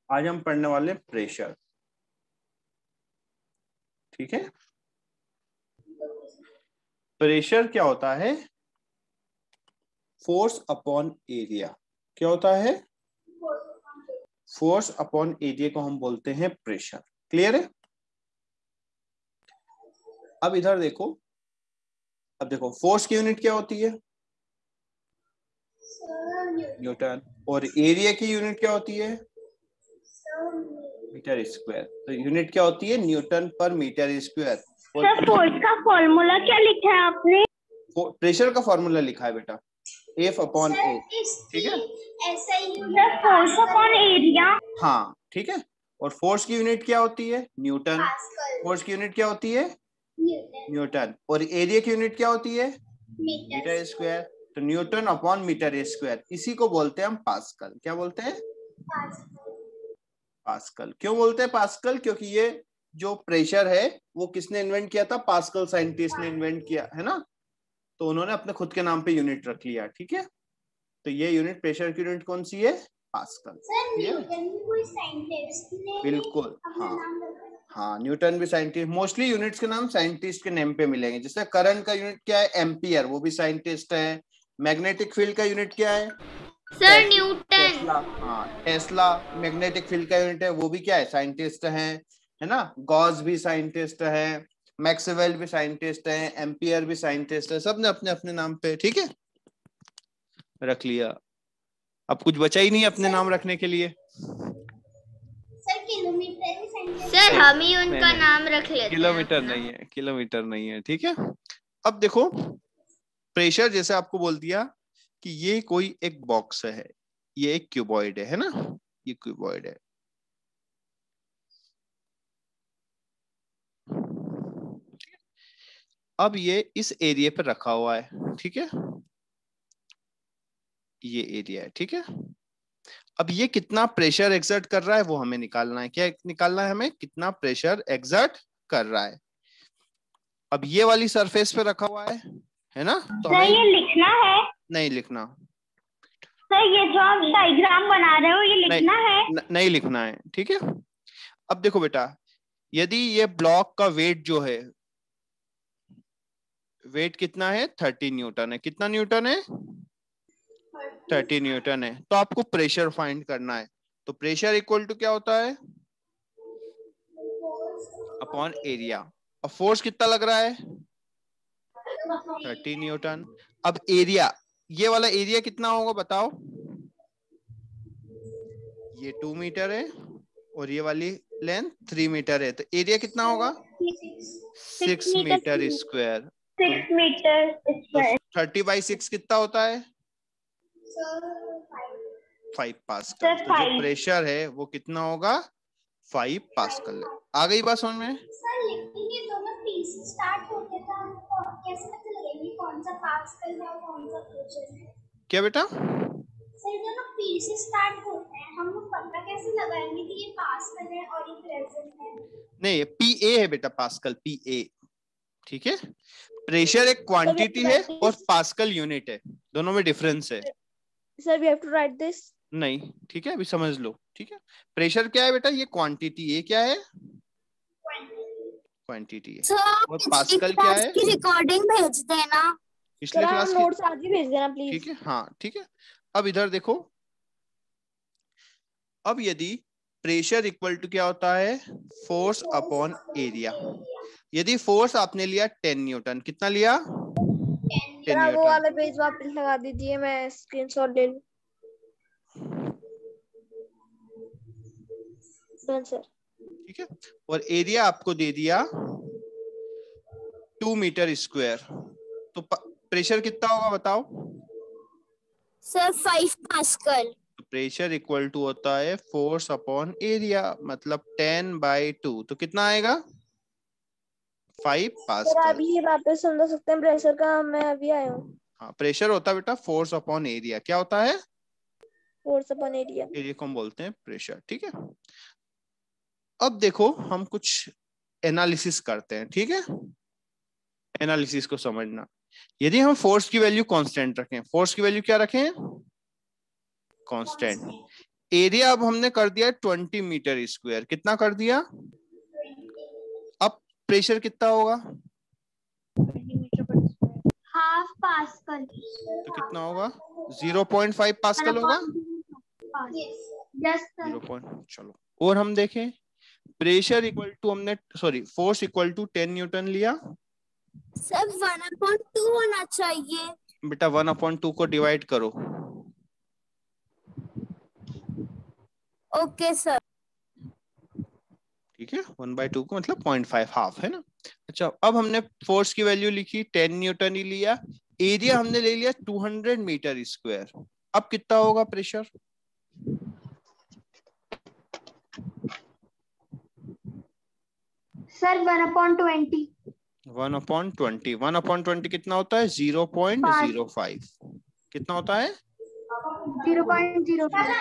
आज हम पढ़ने वाले प्रेशर। ठीक है, प्रेशर क्या होता है? Force upon area. क्या होता है? फोर्स अपॉन एरिया को हम बोलते हैं प्रेशर। क्लियर है? अब इधर देखो, अब देखो फोर्स की यूनिट क्या होती है? न्यूटन। और एरिया की यूनिट क्या होती है? Metre square. तो यूनिट क्या होती है? Newton per metre square. Sir force का फॉर्मूला क्या लिखा है आपने? प्रेशर का फॉर्मूला लिखा है बेटा, एफ अपॉन ए। ठीक है, सर फोर्स अपॉन एरिया। हाँ ठीक है। और फोर्स की यूनिट क्या होती है? न्यूटन। फोर्स की यूनिट क्या होती है? न्यूटन। और एरिया की यूनिट क्या होती है? Metre square. तो न्यूटन अपॉन मीटर स्क्वायर, इसी को बोलते हैं हम पास्कल। क्या बोलते हैं? पास्कल। क्यों बोलते हैं पास्कल? क्योंकि ये जो प्रेशर है वो किसने इन्वेंट किया था? पास्कल साइंटिस्ट ने इन्वेंट किया है ना। तो उन्होंने अपने खुद के नाम पे यूनिट रख लिया। ठीक है, तो ये यूनिट, प्रेशर की यूनिट कौन सी है? पास्कल। बिल्कुल, हाँ हाँ, न्यूटन भी साइंटिस्ट। मोस्टली यूनिट्स के नाम साइंटिस्ट के नेम पे मिलेंगे। जैसे करंट का यूनिट क्या है? एम्पियर, वो भी साइंटिस्ट है। मैग्नेटिक फील्ड का यूनिट क्या है? Sir newton. टेस्ला। हाँ, टेस्ला मैग्नेटिक फील्ड का यूनिट है, वो भी क्या है? साइंटिस्ट है ना। गॉस भी साइंटिस्ट है, मैक्सवेल भी साइंटिस्ट है, एम्पियर भी साइंटिस्ट है। सबने अपने अपने नाम पे, ठीक है, रख लिया। अब कुछ बचा ही नहीं अपने नाम रखने के लिए। सर किलोमीटर भी साइंटिस्ट। सर हम ही उनका नाम रख लेते हैं। किलोमीटर नहीं है, किलोमीटर नहीं है। ठीक है, अब देखो प्रेशर जैसे आपको बोल दिया कि ये कोई एक बॉक्स है, ये एक क्यूबॉइड है ना, ये क्यूबॉइड है। अब ये इस एरिया पर रखा हुआ है। ठीक है, ये एरिया है। ठीक है, अब ये कितना प्रेशर एक्सर्ट कर रहा है वो हमें निकालना है। क्या निकालना है हमें? कितना प्रेशर एक्सर्ट कर रहा है। अब ये वाली सरफेस पे रखा हुआ है ना, तो हमें ये लिखना है? नहीं लिखना। सर ये जो आप डायग्राम बना रहे हो ये लिखना है? नहीं लिखना है। ठीक है, अब देखो बेटा, यदि ये ब्लॉक का वेट जो है, वेट कितना है? 30 न्यूटन है। कितना न्यूटन है? 30 न्यूटन है। तो आपको प्रेशर फाइंड करना है। तो प्रेशर इक्वल टू क्या होता है? Upon area. अब फोर्स कितना लग रहा है? 30 न्यूटन। अब एरिया, ये वाला एरिया कितना होगा बताओ? ये 2 मीटर है और ये वाली लेंथ 3 मीटर है। तो एरिया कितना होगा? 6 मीटर स्क्वायर। 6 मीटर तो स्क्वायर। 30/6 कितना होता है? 5 पास्कल। सर तो जो 5। प्रेशर है वो कितना होगा? 5 पास्कल है। आ गई बात समझ में? सर लेकिन ये दोनों पी से स्टार्ट होते हैं तो हम कैसे पता लगेगा कौन सा पास्कल है और कौन सा प्रेशर है? क्या बेटा? सर दोनों पी से स्टार्ट होते हैं, हम लोग पता कैसे लगाएंगे कि ये पास्कल है और ये प्रेशर है? नहीं, पी ए है बेटा, पास्कल, पी ए। ठीक है, प्रेशर एक क्वांटिटी है और पास्कल यूनिट है, दोनों में डिफरेंस है। Sir we have to write this? नहीं, ठीक है, अभी समझ लो। ठीक है, प्रेशर क्या है बेटा? ये क्वांटिटी। ये क्या है? क्वांटिटी है। और पास्कल क्या है? रिकॉर्डिंग भेज देना। पिछले क्लास की नोट्स आज ही भेज देना प्लीज। ठीक है, हाँ ठीक है। अब इधर देखो, अब यदि प्रेशर इक्वल टू क्या होता है? Force upon area. यदि फोर्स आपने लिया 10 न्यूटन, कितना लिया? 10 वो न्यूटन। वाला पेज वापस लगा दीजिए, मैं स्क्रीनशॉट ले लूं। सर ठीक है, और एरिया आपको दे दिया 2 मीटर स्क्वायर। तो प्रेशर कितना होगा बताओ? Sir 5 pascal. Pressure equal to होता है फोर्स अपॉन एरिया, मतलब 10/2। तो कितना आएगा? 5 सर पास्कल। अभी वापस समझा सकते हैं प्रेशर का? मैं अभी आया हूँ। हाँ, प्रेशर होता है बेटा फोर्स अपॉन एरिया। क्या होता है? Force upon area. एरिया को हम बोलते हैं प्रेशर। ठीक है, अब देखो हम कुछ एनालिसिस करते हैं। ठीक है, एनालिसिस को समझना। यदि हम फोर्स की वैल्यू कांस्टेंट रखें, फोर्स की वैल्यू क्या रखें? कांस्टेंट। एरिया अब हमने कर दिया 20 मीटर स्क्वायर, कितना कर दिया? अब प्रेशर कितना होगा? Half pascal. तो कितना होगा? 0.5 पास्कल होगा। Yes sir. 0. चलो और हम देखें, प्रेशर इक्वल टू हमने sorry force equal to 10 newton लिया। सर 1/2 होना चाहिए। बेटा 1/2 को डिवाइड करो। Okay sir. ठीक है, 1/2 को मतलब 0.5 हाफ है ना। अच्छा अब हमने फोर्स की वैल्यू लिखी 10 न्यूटन ही लिया, एरिया हमने ले लिया 200 मीटर स्क्वायर। अब कितना होगा प्रेशर? सर 1/20। 1/20, 1/20 कितना होता है? 0.05। कितना होता है? 0.05।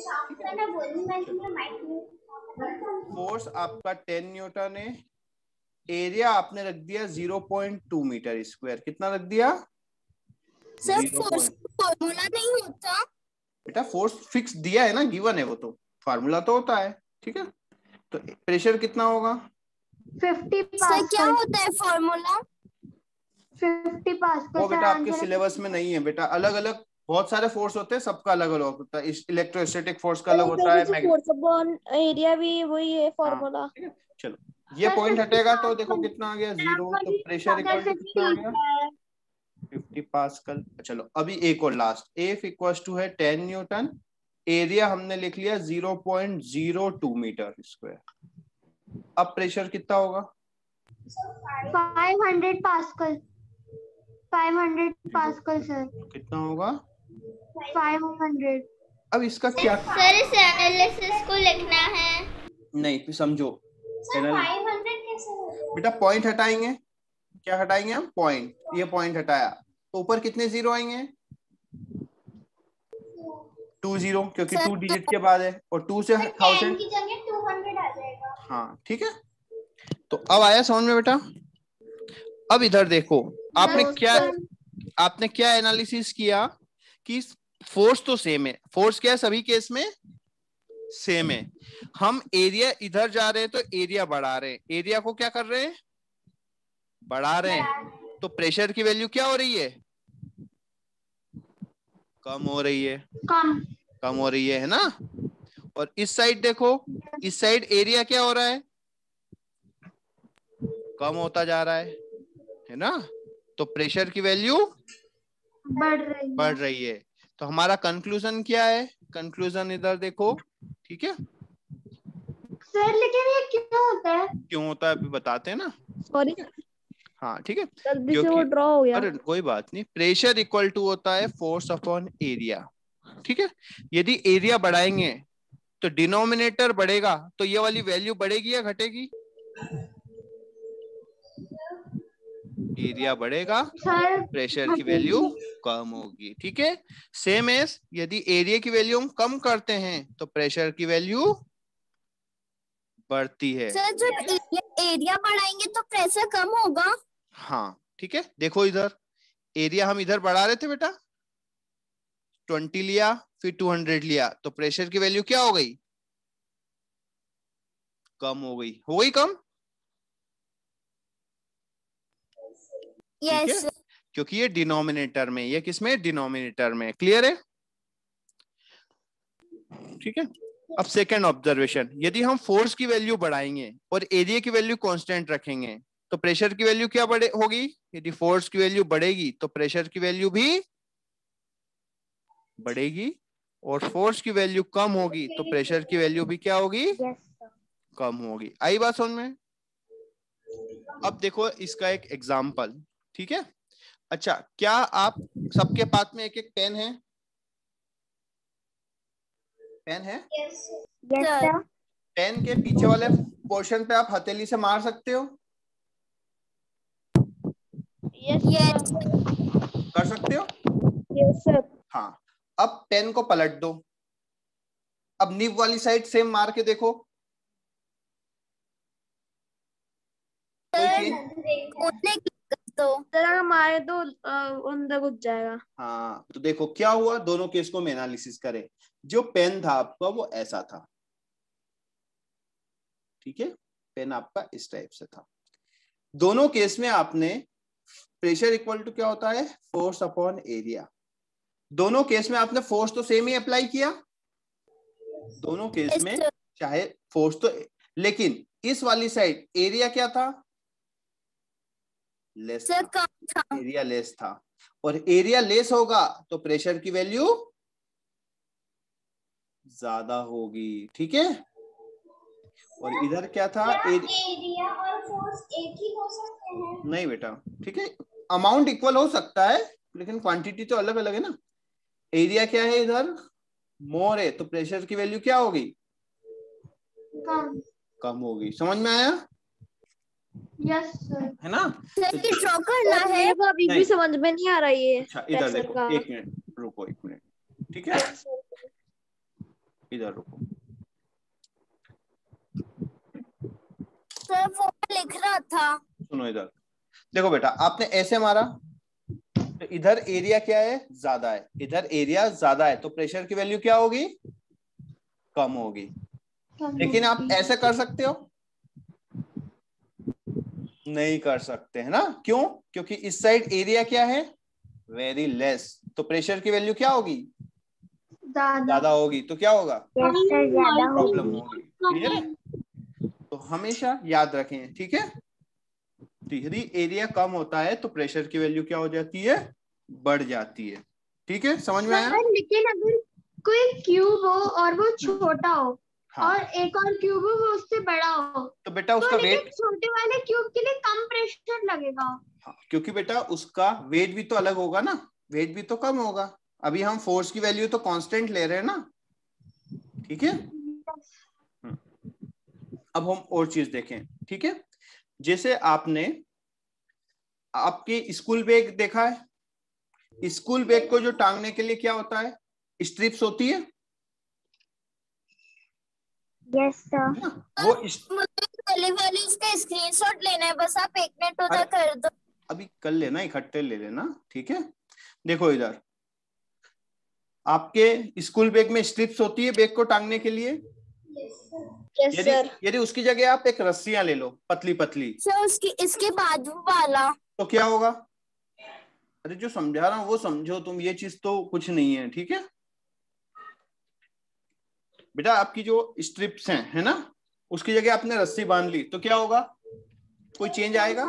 फोर्स आपका 10 न्यूटन है, एरिया आपने रख दिया 0.2 मीटर स्क्वायर। कितना रख दिया? सर 0. फोर्स फॉर्मूला नहीं होता। बेटा फोर्स फिक्स दिया है ना, गिवन है वो, तो फार्मूला तो होता है। ठीक है, तो प्रेशर कितना होगा? 50 सर क्या पास्कल। होता है फॉर्मूला? 50 पास्कल वो सर बेटा आपके आंसर। सिलेबस में नहीं है बेटा, अलग अलग बहुत सारे फोर्स होते हैं, सबका अलग अलग होता है। इलेक्ट्रोस्टैटिक फोर्स का अलग होता है, फोर्स अपॉन एरिया भी वही है हाँ फॉर्मूला। ठीक है। चलो ये सर पॉइंट 50 हटेगा तो देखो पास्कल। कितना आ गया? 0। तो प्रेशर इक्वल टू कितना आ गया? 50 पास्कल। चलो अभी एक और लास्ट, एफ इक्वल टू है 10 न्यूटन, एरिया हमने लिख लिया 0.02 मीटर स्क्वायर। अब प्रेशर कितना होगा? 500 पास्कल। 500 pascal sir. तो कितना होगा? 500। अब इसका क्या? सर इस एनालिसिस को लिखना है। नहीं फिर समझो, 500 कैसे हो गया? बेटा पॉइंट हटाएंगे। क्या हटाएंगे हम? पॉइंट। ये पॉइंट हटाया तो ऊपर कितने जीरो आएंगे? 2 0, क्योंकि 2 डिजिट के बाद है, और 2 से 1000 की जगह 200 आ जाएगा। हाँ ठीक है। तो अब आया समझ में बेटा? अब इधर देखो, आपने क्या एनालिसिस किया कि फोर्स तो सेम है, फोर्स क्या है सभी केस में? सेम है। हम एरिया इधर जा रहे हैं तो एरिया बढ़ा रहे हैं, एरिया को क्या कर रहे हैं? बढ़ा रहे हैं। तो प्रेशर की वैल्यू क्या हो रही है? कम हो रही है। कम हो रही है ना। और इस साइड देखो, इस साइड एरिया क्या हो रहा है? कम होता जा रहा है ना। तो प्रेशर की वैल्यू बढ़ रही है। तो हमारा कंक्लूजन क्या है? कंक्लूजन इधर देखो, ठीक है। सर लेकिन ये क्यों होता है? क्यों होता है अभी बताते हैं ना। सॉरी हाँ ठीक है, गलती से वो क्योंकि ड्रॉ हो गया। अरे कोई बात नहीं, प्रेशर इक्वल टू होता है फोर्स अपॉन एरिया। ठीक है, यदि एरिया बढ़ाएंगे तो डिनोमिनेटर बढ़ेगा, तो ये वाली वैल्यू बढ़ेगी या घटेगी? एरिया बढ़ेगा, सर प्रेशर की वैल्यू कम होगी। ठीक है, सेम एज यदि एरिया की वैल्यू हम कम करते हैं तो प्रेशर की वैल्यू बढ़ती है। सर जब एरिया बढ़ाएंगे तो प्रेशर कम होगा। हाँ ठीक है, देखो इधर एरिया हम इधर बढ़ा रहे थे बेटा, 20 लिया फिर 200 लिया, तो प्रेशर की वैल्यू क्या हो गई? कम हो गई। हो गई कम। ठीक है, यस क्योंकि ये डिनोमिनेटर में, ये किसमें? डिनोमिनेटर में। क्लियर है? ठीक है। अब सेकेंड ऑब्जर्वेशन, यदि हम फोर्स की वैल्यू बढ़ाएंगे और एरिया की वैल्यू कांस्टेंट रखेंगे तो प्रेशर की वैल्यू क्या बढ़े होगी? यदि फोर्स की वैल्यू बढ़ेगी तो प्रेशर की वैल्यू भी बढ़ेगी, और फोर्स की वैल्यू कम होगी तो प्रेशर की वैल्यू भी क्या होगी? कम होगी। आई बात समझ में? अब देखो इसका एक एग्जाम्पल। ठीक है, अच्छा क्या आप सबके पास में एक एक पेन है? पेन है? सर। पेन के पीछे वाले पोर्शन पे आप हथेली से मार सकते हो? यस कर सकते हो? Yes sir. हाँ। अब पेन को पलट दो, अब निब वाली साइड सेम मार के देखो, कोई चेंज? तो तरह मारे तो अंदर घुस जाएगा। हाँ, तो देखो क्या हुआ, दोनों केस को हम एनालिसिस करें। जो पेन था आपका वो ऐसा था, ठीक है, पेन आपका इस टाइप से था। दोनों केस में आपने प्रेशर इक्वल टू क्या होता है, फोर्स अपॉन एरिया। दोनों केस में आपने फोर्स तो सेम ही अप्लाई किया, दोनों केस में चाहे फोर्स तो, लेकिन इस वाली साइड एरिया क्या था, लेस सर था, कम था। एरिया लेस था, और एरिया लेस होगा तो प्रेशर की वैल्यू ज्यादा होगी, ठीक है। और इधर क्या था, क्या एरिया और फोर्स एक ही हो सकते हैं? नहीं बेटा, ठीक है, अमाउंट इक्वल हो सकता है लेकिन क्वांटिटी तो अलग अलग है ना। एरिया क्या है इधर, मोर है, तो प्रेशर की वैल्यू क्या होगी, कम होगी। समझ में आया? Yes sir. है ना? सर ये ड्रॉ करना है। मेरे को अभी भी नहीं। समझ में नहीं आ रहा ये अच्छा इधर प्रेशर देखो, का। एक मिनट रुको, एक मिनट, ठीक है, इधर रुको। सर वो मैं लिख रहा था। सुनो इधर देखो बेटा, आपने ऐसे मारा तो इधर एरिया क्या है, ज्यादा है, इधर एरिया ज्यादा है, तो प्रेशर की वैल्यू क्या होगी, कम होगी। लेकिन आप ऐसे कर सकते हो, नहीं कर सकते, है ना? क्यों? क्योंकि इस साइड एरिया क्या है, वेरी लेस, तो प्रेशर की वैल्यू क्या होगी, ज्यादा होगी, तो क्या होगा, प्रॉब्लम होगी। क्लियर है? तो हमेशा याद रखें, ठीक है, यदि एरिया कम होता है तो प्रेशर की वैल्यू क्या हो जाती है, बढ़ जाती है, ठीक है, समझ में आया? लेकिन अगर कोई क्यूब हो और वो छोटा हो, हाँ, और एक और क्यूब हो वो उससे बड़ा हो, तो बेटा उसका लेकिन वेट, छोटे वाले क्यूब के लिए कम प्रेशर लगेगा। हाँ, क्योंकि बेटा उसका वेट भी तो अलग होगा ना, वेट भी तो कम होगा। अभी हम फोर्स की वैल्यू तो कांस्टेंट ले रहे हैं ना, ठीक है। अब हम और चीज देखें, ठीक है, जैसे आपने आपके स्कूल बैग देखा है, स्कूल बैग को जो टांगने के लिए क्या होता है, स्ट्रिप्स होती है यस सर। ना? वो मुझे पहले वाली इसका स्क्रीनशॉट लेना है, बस आप एक मिनट उधर अरे, कर दो। अभी कर लेना, इकट्ठे ले लेना, ठीक है। देखो इधर आपके स्कूल बैग में स्ट्रिप्स होती है बैग को टांगने के लिए। यस यदि सर। यदि उसकी जगह आप एक रस्सियां ले लो पतली पतली, सर उसकी इसके बाजू वाला। तो क्या होगा, अरे जो समझा रहा हूं वो समझो तुम, ये चीज तो कुछ नहीं है, ठीक है बेटा। आपकी जो स्ट्रिप्स हैं, है ना, उसकी जगह आपने रस्सी बांध ली तो क्या होगा, कोई चेंज आएगा,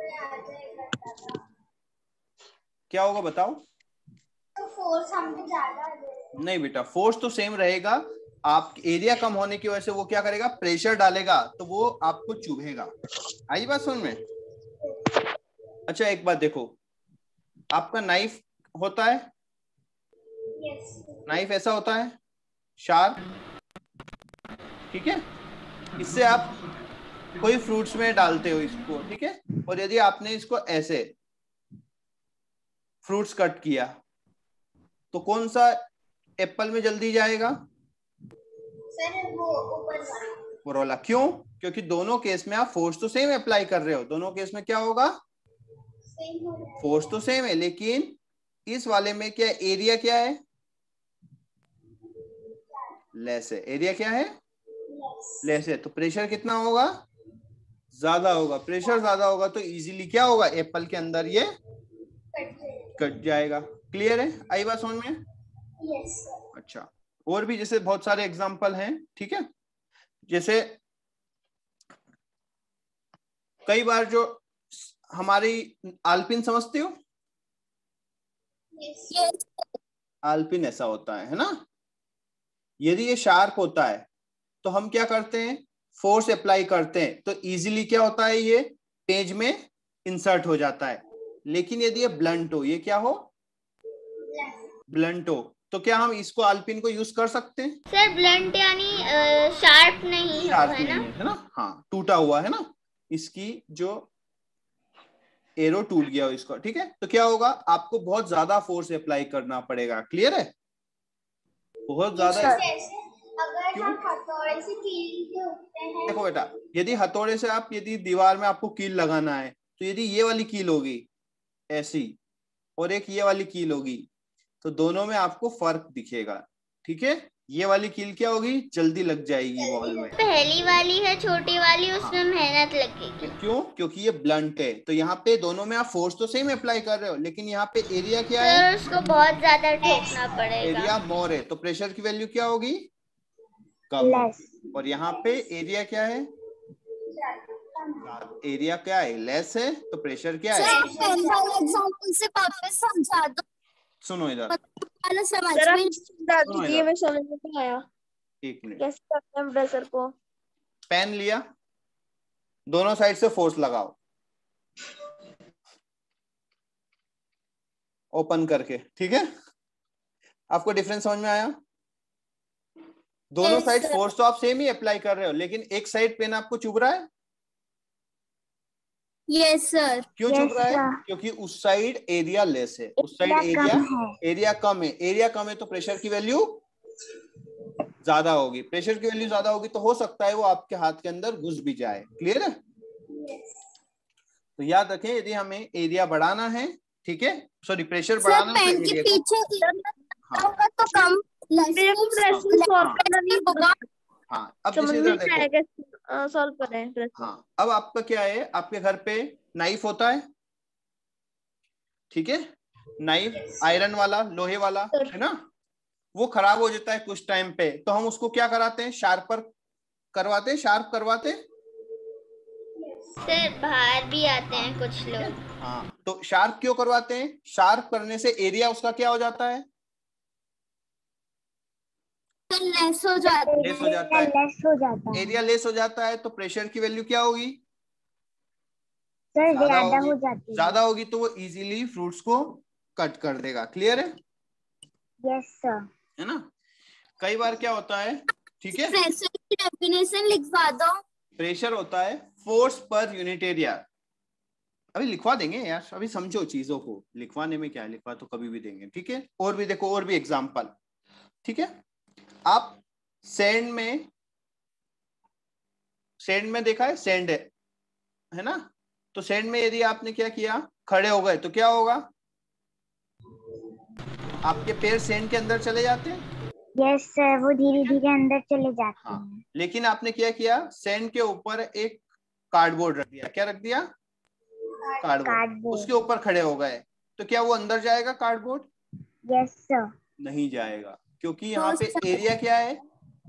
क्या होगा बताओ? तो फोर्स हम पे ज्यादा आ जाएगा। नहीं बेटा, फोर्स तो सेम रहेगा, आप एरिया कम होने की वजह से वो क्या करेगा, प्रेशर डालेगा तो वो आपको चुभेगा। आई बात समझ में? अच्छा एक बात देखो, आपका नाइफ होता है, यस नाइफ ऐसा होता है शार्प, ठीक है, इससे आप कोई फ्रूट्स में डालते हो इसको, ठीक है, और यदि आपने इसको ऐसे फ्रूट्स कट किया तो कौन सा एप्पल में जल्दी जाएगा, सर वो ऊपर वाला। वो वाला। क्यों? क्योंकि दोनों केस में आप फोर्स तो सेम अप्लाई कर रहे हो, दोनों केस में क्या होगा, सेम हो जाएगा। फोर्स तो सेम है, लेकिन इस वाले में क्या, एरिया क्या है, लेस है, एरिया क्या है, लेस है, तो प्रेशर कितना होगा, ज्यादा होगा। प्रेशर ज्यादा होगा तो इजीली क्या होगा, एप्पल के अंदर ये कट जाएगा। क्लियर है? आई बात समझ में? Yes sir. अच्छा, और भी जैसे बहुत सारे एग्जांपल हैं, ठीक है, जैसे कई बार जो हमारी आलपिन समझते हो, यस आलपिन ऐसा होता है ना, यदि ये शार्प होता है तो हम क्या करते हैं, फोर्स अप्लाई करते हैं तो इजीली क्या होता है, ये पेज में इंसर्ट हो जाता है। लेकिन यदि ये ब्लंट हो, ये क्या हो, ब्लंट हो, तो क्या हम इसको आलपिन को यूज कर सकते हैं? सर ब्लंट यानी शार्प नहीं शार्प है नहीं ना? है ना, हाँ, टूटा हुआ है ना, इसकी जो एरो टूट गया हो इसको, ठीक है, तो क्या होगा, आपको बहुत ज्यादा फोर्स अप्लाई करना पड़ेगा। क्लियर है? बहुत ज्यादा। जैसे अगर क्यों? हम हथौड़े से कील होते हैं। देखो बेटा, यदि हथौड़े से आप, यदि दीवार में आपको कील लगाना है तो यदि ये वाली कील होगी ऐसी और एक ये वाली कील होगी, तो दोनों में आपको फर्क दिखेगा। ठीक है, ये वाली कील क्या होगी, जल्दी लग जाएगी वॉल में। पहली वाली है छोटी वाली, उसमें मेहनत लगेगी। क्यों? क्योंकि ये ब्लंट है, तो यहाँ पे दोनों में आप फोर्स तो सेम अप्लाई कर रहे हो, लेकिन यहाँ पे एरिया क्या है, सर उसको बहुत ज्यादा ठोकना पड़ेगा। एरिया मोर है, तो प्रेशर की वैल्यू क्या होगी, कम। और यहाँ पे एरिया क्या है, एरिया क्या है, लेस है, तो प्रेशर क्या है। एग्जांपल से वापस समझा दो। सुनो इधर, समझ सर आप में समझा दीजिए, मैं समझ में नहीं आया एक मिनट। कैसे करते हैं प्रेशर को। पेन लिया, दोनों साइड से फोर्स लगाओ, ओपन करके। ठीक है, आपको डिफरेंस समझ में आया? दोनों साइड फोर्स तो आप सेम ही अप्लाई कर रहे हो, लेकिन एक साइड पेन आपको चुभ रहा है। Yes sir. क्यों चुभ रहा है? क्योंकि उस साइड एरिया लेस है, उस साइड एरिया कम है। एरिया कम है तो प्रेशर की वैल्यू ज्यादा होगी। प्रेशर की वैल्यू ज्यादा होगी तो हो सकता है वो आपके हाथ के अंदर घुस भी जाए। क्लियर है? तो याद रखें, यदि हमें एरिया बढ़ाना है, ठीक है, सॉरी प्रेशर बढ़ाना है, पेन के पीछे तो कम होगा। हाँ, अब जैसे इधर देखो, सॉल्व करें। हाँ, अब आपका क्या है, आपके घर पे नाइफ होता है, ठीक है, नाइफ आयरन वाला, लोहे वाला, है ना, वो खराब हो जाता है कुछ टाइम पे, तो हम उसको क्या कराते हैं, शार्पर करवाते हैं, शार्प करवाते हैं। सर बाहर भी आते हैं कुछ लोग। हाँ, तो शार्प क्यों करवाते हैं? शार्प करने से एरिया उसका क्या हो जाता है, लेस हो जाता है। लेस हो जाता है। एरिया लेस हो जाता है तो प्रेशर की वैल्यू क्या होगी, ज्यादा होगी, तो वो इजीली फ्रूट्स को कट कर देगा। क्लियर है? Yes sir. है ना? कई बार क्या होता है, ठीक है, प्रेशर की डेफिनेशन लिखवा दो। प्रेशर होता है फोर्स पर यूनिट एरिया। अभी लिखवा देंगे यार, अभी समझो चीजों को, लिखवाने में क्या है, लिखवा तो कभी भी देंगे। ठीक है, और भी देखो, और भी एग्जांपल। ठीक है, आप सैंड में देखा है, सैंड है ना, तो सैंड में यदि आपने क्या किया, खड़े हो गए, तो क्या होगा, आपके पैर सैंड के अंदर चले जाते हैं। यस सर, वो धीरे धीरे अंदर चले जाते हैं। लेकिन आपने क्या किया, सैंड के ऊपर एक कार्डबोर्ड रख दिया। क्या रख दिया? कार्डबोर्ड। उसके ऊपर खड़े हो गए, तो क्या वो अंदर जाएगा कार्डबोर्ड? Yes sir. नहीं जाएगा, क्योंकि यहाँ पे एरिया क्या है,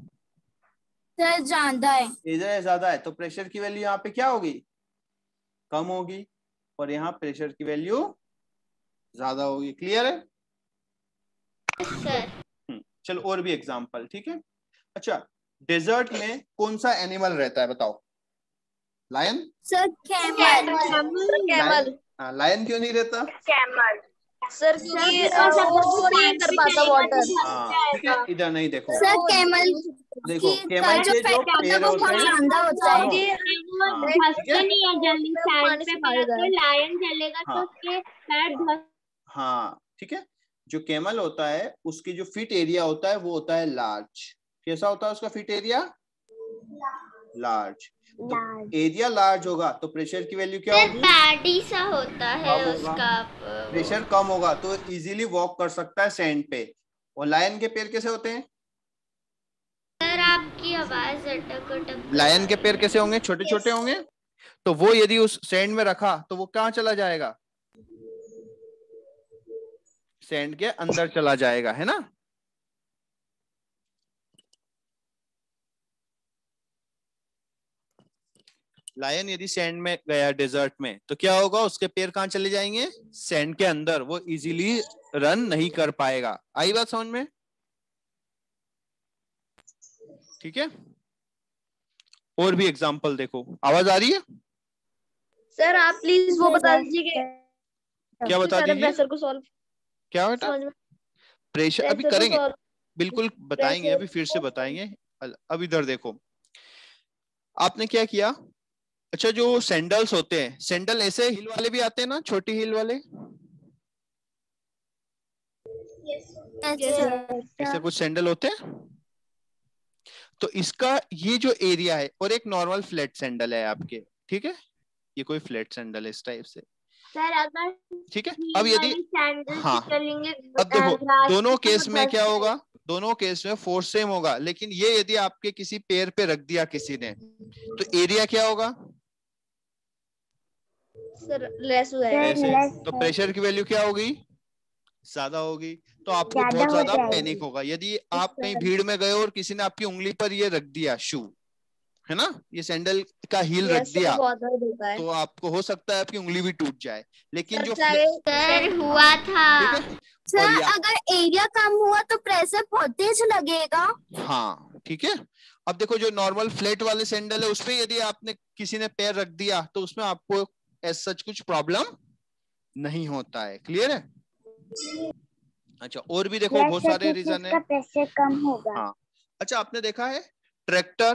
ज्यादा है, एरिया ज्यादा है, तो प्रेशर की वैल्यू यहाँ पे क्या होगी, कम होगी, और यहाँ प्रेशर की वैल्यू ज्यादा होगी। क्लियर है? चलो और भी एग्जांपल। ठीक है, अच्छा, डेजर्ट में कौन सा एनिमल रहता है, बताओ? लायन? Sir camel. लायन क्यों नहीं रहता? कैमल सर, क्योंकि वो नहीं कर पाता वाटर। ठीक है, इधर नहीं, देखो सर कैमल, देखो, कैमल के जो पैर होते हैं, लायन चलेगा तो उसके पैर। हाँ, ठीक है, जो कैमल होता है उसकी जो फिट एरिया होता है वो होता है लार्ज। कैसा होता है उसका fit area? Large. Area large होगा तो प्रेशर की वैल्यू क्या होगी? पैडी सा होता है उसका, प्रेशर कम होगा तो इजीली वॉक कर सकता है सैंड पे। और लायन के पैर कैसे होते हैं? सर आपकी आवाज अटक। लायन के पैर कैसे होंगे? छोटे छोटे होंगे, तो वो यदि उस सैंड में रखा तो वो कहाँ चला जाएगा? सैंड के अंदर चला जाएगा, है ना? लायन यदि सैंड में गया डेजर्ट में तो क्या होगा, उसके पैर कहाँ चले जाएंगे? सैंड के अंदर, वो इजीली रन नहीं कर पाएगा। आई बात समझ में? ठीक है, और भी एग्जांपल देखो। आवाज आ रही है? सर आप प्लीज वो बता दीजिए, क्या बता दीजिए? प्रेशर को सॉल्व क्या बेटा? प्रेशर अभी करेंगे, बिल्कुल बताएंगे, अभी फिर से बताएंगे। अब इधर देखो, आपने क्या किया, अच्छा जो सैंडल्स होते हैं, सैंडल ऐसे हिल वाले भी आते हैं ना, छोटी हिल वाले, ऐसे कुछ सैंडल होते हैं। तो इसका ये जो एरिया है, और एक नॉर्मल फ्लैट सैंडल है आपके, ठीक है, ये कोई फ्लैट सैंडल है इस टाइप से, सर अगर ठीक है। अब यदि हाँ, अब देखो दोनों केस में क्या होगा, दोनों केस में फोर्स सेम होगा, लेकिन ये यदि आपके किसी पेड़ पे रख दिया किसी ने, तो एरिया क्या होगा सर लेस हो जाएगा। ऐसे, तो प्रेशर की वैल्यू क्या होगी, ज्यादा होगी, तो आपको बहुत ज्यादा पैनिक होगा। यदि आप कहीं भीड़ में गए और किसी ने आपकी उंगली पर ये रख दिया शू, है ना, ये सैंडल का हील रख दिया, बहुत दर्द होता है। तो आपको हो सकता है आपकी उंगली भी टूट जाए। लेकिन जो सर हुआ था। ठीक है, सर अगर एरिया कम हुआ तो प्रेशर बहुत तेज लगेगा। हाँ ठीक है। अब देखो जो नॉर्मल फ्लैट वाले सैंडल है उसपे यदि आपने किसी ने पैर रख दिया तो उसमें आपको एज सच कुछ प्रॉब्लम नहीं होता है। क्लियर है? अच्छा, और भी देखो बहुत सारे रीजन है। प्रेशर कम होगा। हाँ, अच्छा आपने देखा है ट्रैक्टर,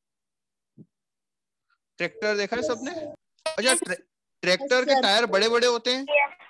ट्रैक्टर देखा है सबने? अच्छा ट्रैक्टर के टायर बड़े बड़े होते हैं,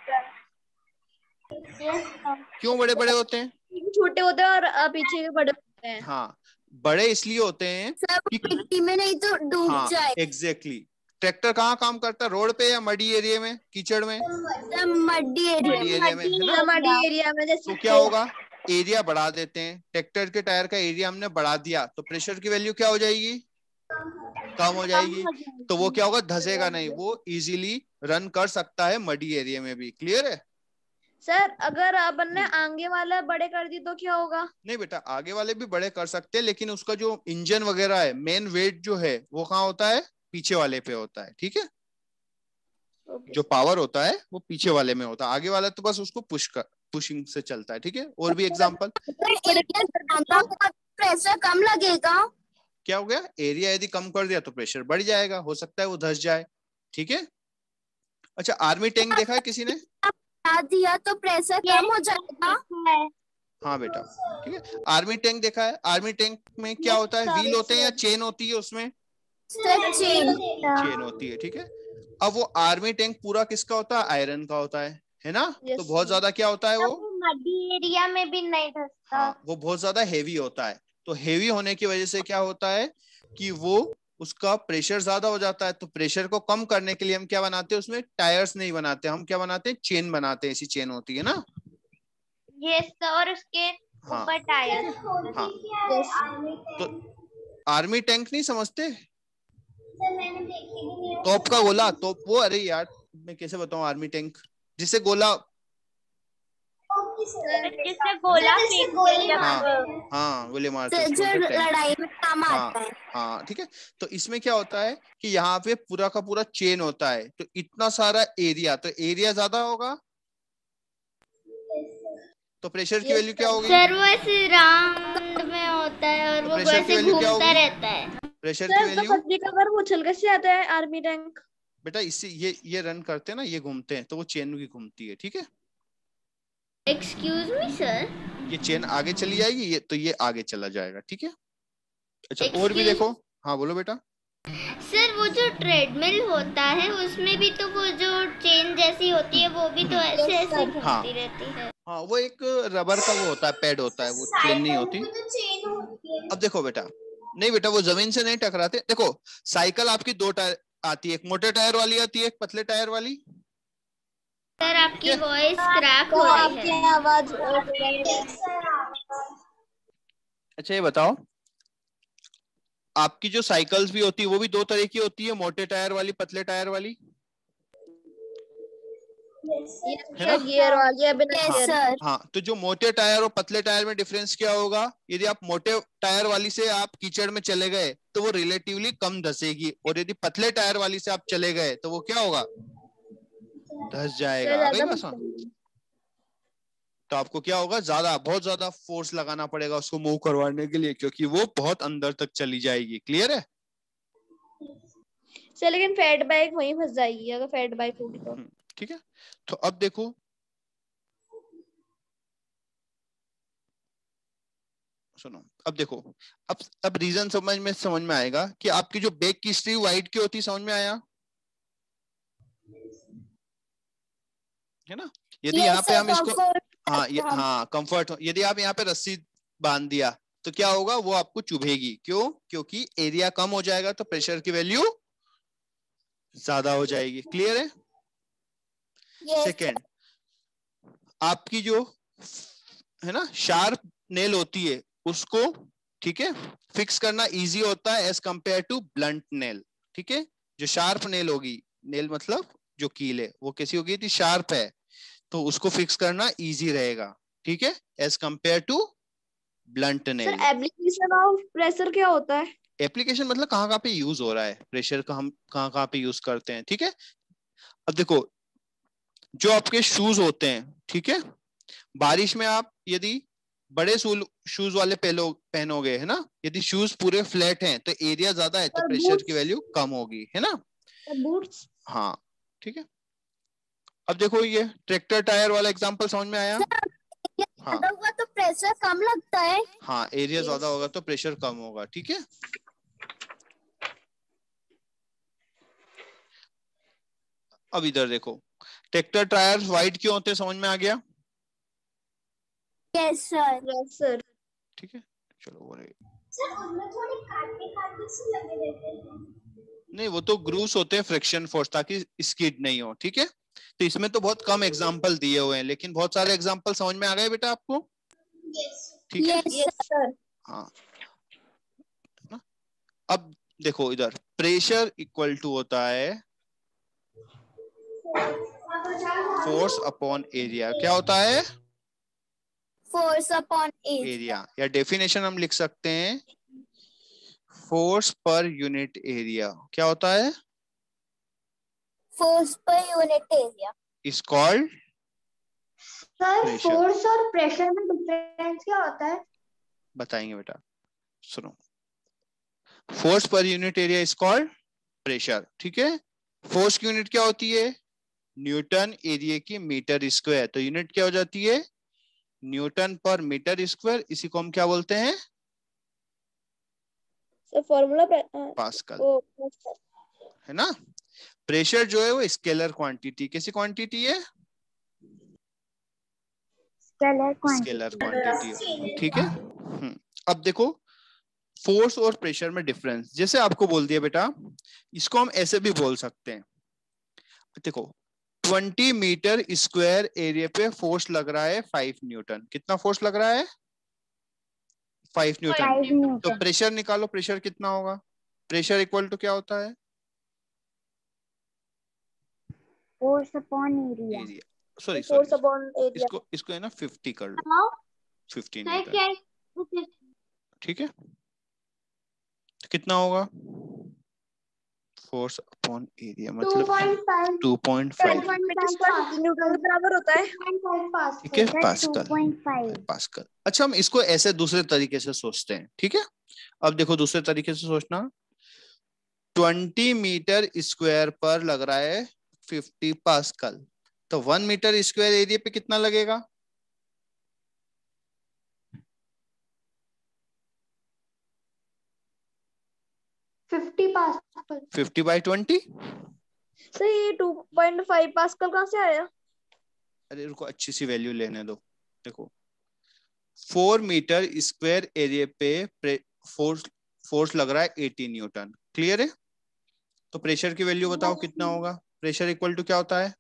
क्यों बड़े बड़े होते हैं? छोटे होते हैं और पीछे के बड़े होते हैं। हाँ, बड़े इसलिए होते हैं सब मिट्टी में नहीं तो डूब हाँ जाए। एग्जैक्टली। ट्रैक्टर कहाँ काम करता है, रोड पे या मडी एरिया में, कीचड़ में? मड्डी एरिया में, है ना? मडी एरिया में जैसे तो क्या होगा, एरिया बढ़ा देते हैं। ट्रैक्टर के टायर का एरिया हमने बढ़ा दिया तो प्रेशर की वैल्यू क्या हो जाएगी, कम हो जाएगी। तो वो क्या होगा, धसेगा नहीं, वो इजीली रन कर सकता है मडी एरिया में भी। क्लियर है? सर अगर अपन ने आगे वाला बड़े कर दी तो क्या होगा? नहीं बेटा, आगे वाले भी बड़े कर सकते हैं, लेकिन उसका जो इंजन वगैरह है, मेन वेट जो है वो कहाँ होता है, पीछे वाले पे होता है। ठीक है, जो पावर होता है वो पीछे वाले में होता है, आगे वाला तो बस उसको पुशिंग से चलता है। ठीक है, और भी एग्जांपल। प्रेशर कम लगेगा। क्या हो गया, एरिया यदि कम कर दिया तो प्रेशर बढ़ जाएगा, हो सकता है वो धस जाए। ठीक है। अच्छा, आर्मी टैंक देखा है किसी ने? दिया तो प्रेशर कम हो जाएगा। हाँ बेटा, ठीक है। आर्मी टैंक देखा है? आर्मी टैंक में क्या होता है, व्हील होते हैं या चेन होती है उसमें? चेन होती है। ठीक है। अब वो आर्मी टैंक पूरा किसका होता है, आयरन का होता है ना? तो बहुत ज्यादा क्या होता है वो, मडी एरिया में भी नहीं धसता। हाँ, वो बहुत ज्यादा हेवी होता है। तो हेवी होने की वजह से क्या होता है कि वो उसका प्रेशर ज्यादा हो जाता है। तो प्रेशर को कम करने के लिए हम क्या बनाते हैं, उसमें टायर्स नहीं बनाते, हम क्या बनाते हैं, चेन बनाते हैं। ऐसी चेन होती है ना, ये और उसके हाँ ऊपर टायर। हाँ। तो आर्मी टैंक नहीं समझते, तोप का गोला, तोप वो, अरे यार मैं कैसे बताऊं, आर्मी टैंक जिससे गोला, जिससे गोला हाँ हाँ गोले मारते हैं उसको, जो टैंक। लड़ाई में काम हाँ आता है। हाँ ठीक है। तो इसमें क्या होता है कि यहाँ पे पूरा का पूरा चेन होता है, तो इतना सारा एरिया, तो एरिया ज्यादा होगा तो प्रेशर की वैल्यू क्या होगी? सर वो ऐसे राउंड में होता है और तो वो प्रेशर की ऐसे वैल्यू क्या घूमता होगी? रहता है। प्रेशर की वैल्यू पतली कवर उछल के से आता है आर्मी टैंक। बेटा इससे ये रन करते हैं ना, ये घूमते हैं तो वो चेन भी घूमती है। ठीक है, एक्सक्यूज मी सर, ये चेन आगे चली जाएगी, ये तो ये आगे चला जाएगा। ठीक है। अच्छा और भी देखो, हाँ बोलो बेटा। सर वो जो ट्रेडमिल होता है उसमें भी तो वो जो चेन जैसी होती है वो भी तो ऐसे ऐसे घूमती रहती है। हाँ, वो एक रबर का वो होता है, पैड होता है, वो चेन नहीं होती। अब देखो बेटा, नहीं बेटा वो जमीन से नहीं टकराते। देखो साइकिल आपकी दो टायर आती है, एक मोटे टायर वाली आती है, एक पतले टायर वाली। सर आपकी वॉइस क्रैक हो रही है। आवाज अच्छा ये बताओ, आपकी जो साइकिल्स भी होती है वो भी दो तरह की होती है, मोटे टायर वाली, पतले टायर वाली, है ना? गियर वाली है बिना गियर। हाँ, तो जो मोटे टायर और पतले टायर में डिफरेंस क्या होगा, यदि आप मोटे टायर वाली से आप कीचड़ में चले गए तो वो रिलेटिवली कम धसेगी, और यदि पतले टायर वाली से आप चले गए तो वो क्या होगा, धस जाएगा। गई बात समझ? तो आपको क्या होगा, ज्यादा, बहुत ज्यादा फोर्स लगाना पड़ेगा उसको मूव करवाने के लिए, क्योंकि वो बहुत अंदर तक चली जाएगी। क्लियर है? सर लेकिन फैट बाइक वहीं फंस जाएगी अगर फैट बाइक होगी तो। ठीक है। तो अब देखो, सुनो, अब देखो, अब रीजन समझ में आएगा कि आपकी जो बैक की स्ट्री वाइट की होती, समझ में आया है ना? यदि यहाँ पे हम इसको, हाँ कंफर्ट, यदि आप यहाँ पे रस्सी बांध दिया तो क्या होगा, वो आपको चुभेगी। क्यों? क्योंकि एरिया कम हो जाएगा तो प्रेशर की वैल्यू ज्यादा हो जाएगी। क्लियर है? Yes. सेकेंड, आपकी जो है ना शार्प नेल होती है उसको, ठीक है, फिक्स करना इजी होता है as compare to blunt nail. ठीक है, जो शार्प नेल होगी, नेल मतलब जो कील है वो कैसी होगी, थी शार्प है, तो उसको फिक्स करना इजी रहेगा। ठीक है, as compare to blunt nail. Sir application of pressure क्या होता है? एप्लीकेशन मतलब कहाँ पे यूज हो रहा है प्रेशर का, हम कहाँ पे यूज करते हैं। ठीक है, अब देखो जो आपके शूज होते हैं, ठीक है, बारिश में आप यदि बड़े शूज वाले पहनोगे, है ना, यदि शूज पूरे फ्लैट हैं तो एरिया ज्यादा है तो प्रेशर की वैल्यू कम होगी, है ना। बूट्स। हाँ ठीक है, अब देखो ये ट्रैक्टर टायर वाला एग्जांपल समझ में आया। हाँ ज्यादा हुआ तो प्रेशर कम लगता है। हाँ, एरिया ज्यादा होगा तो प्रेशर कम होगा। ठीक है, अब इधर देखो, ट्रैक्टर टायर वाइट क्यों होते हैं, समझ में आ गया। Yes sir. Yes sir. ठीक है, चलो वो रहे। सर उनमें थोड़े काटे से लगे रहते हैं। नहीं, वो तो ग्रूव्स होते हैं फ्रिक्शन फोर्स, ताकि स्किड नहीं हो। ठीक है, तो इसमें तो बहुत कम एग्जांपल दिए हुए हैं, लेकिन बहुत सारे एग्जांपल समझ में आ गए बेटा आपको। ठीक है, यस सर। हाँ, अब देखो इधर प्रेशर इक्वल टू होता है फोर्स अपॉन एरिया। क्या होता है, फोर्स अपॉन एरिया, या डेफिनेशन हम लिख सकते हैं फोर्स पर यूनिट एरिया। क्या होता है, force per unit area is called sir Pressure. Force और प्रेशर में डिफरेंस क्या होता है? बताएंगे बेटा, सुनो। Force per unit area is called pressure. ठीक है, फोर्स की यूनिट क्या होती है, न्यूटन, एरिया की मीटर स्क्वायर, तो यूनिट क्या हो जाती है, न्यूटन पर मीटर स्क्वायर। इसी को हम क्या बोलते हैं, सर फॉर्मूला पास्कल, है ना। प्रेशर जो है वो स्केलर क्वांटिटी, कैसी क्वांटिटी है, स्केलर क्वांटिटी। ठीक है, अब देखो फोर्स और प्रेशर में डिफरेंस, जैसे आपको बोल दिया बेटा, इसको हम ऐसे भी बोल सकते हैं। देखो 20 मीटर स्क्वायर एरिया पे फोर्स लग रहा है 5 न्यूटन। कितना फोर्स लग रहा है, 5 न्यूटन। तो प्रेशर निकालो, प्रेशर कितना होगा, प्रेशर इक्वल टू क्या होता है, force upon area. Sorry force upon area. इसको है ना 50 कर लो, 50 न्यूटन। ठीक है, तो कितना होगा, फोर्स अपॉन एरिया मतलब 2.5 न्यूटन के बराबर होता है। ठीक है, पास्कल। अच्छा, हम इसको ऐसे दूसरे तरीके से सोचते हैं। ठीक है, अब देखो दूसरे तरीके से सोचना, 20 मीटर स्क्वायर पर लग रहा है 50 पास्कल, तो 1 मीटर स्क्वायर एरिया पे कितना लगेगा, 50 बाई 20। सर ये 2.5 पास्कल कहाँ से आया? अरे रुको, अच्छी सी वैल्यू लेने दो। देखो 4 मीटर स्क्वायर एरिया पे फोर्स लग रहा है 80 न्यूटन। क्लियर है, तो प्रेशर की वैल्यू बताओ कितना होगा, प्रेशर इक्वल टू क्या होता है,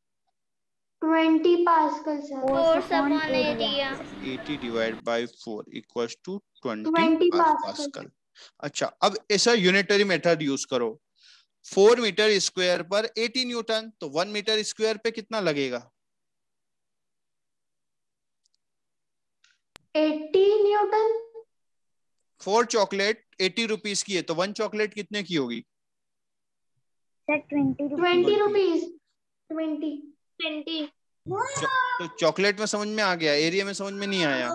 20 pascal sir. Force upon area 80 divide by 4 equals to 20 pascal. अच्छा, अब ऐसा यूनिटरी मेथड यूज करो, 4 मीटर स्क्वायर पर 80 न्यूटन, तो 1 मीटर स्क्वायर पे कितना लगेगा, 80 न्यूटन। 4 चॉकलेट 80 रुपीज की है, तो 1 चॉकलेट कितने की होगी, 20 रुपीज। 20। तो चॉकलेट में समझ में आ गया, एरिया में समझ में नहीं आया।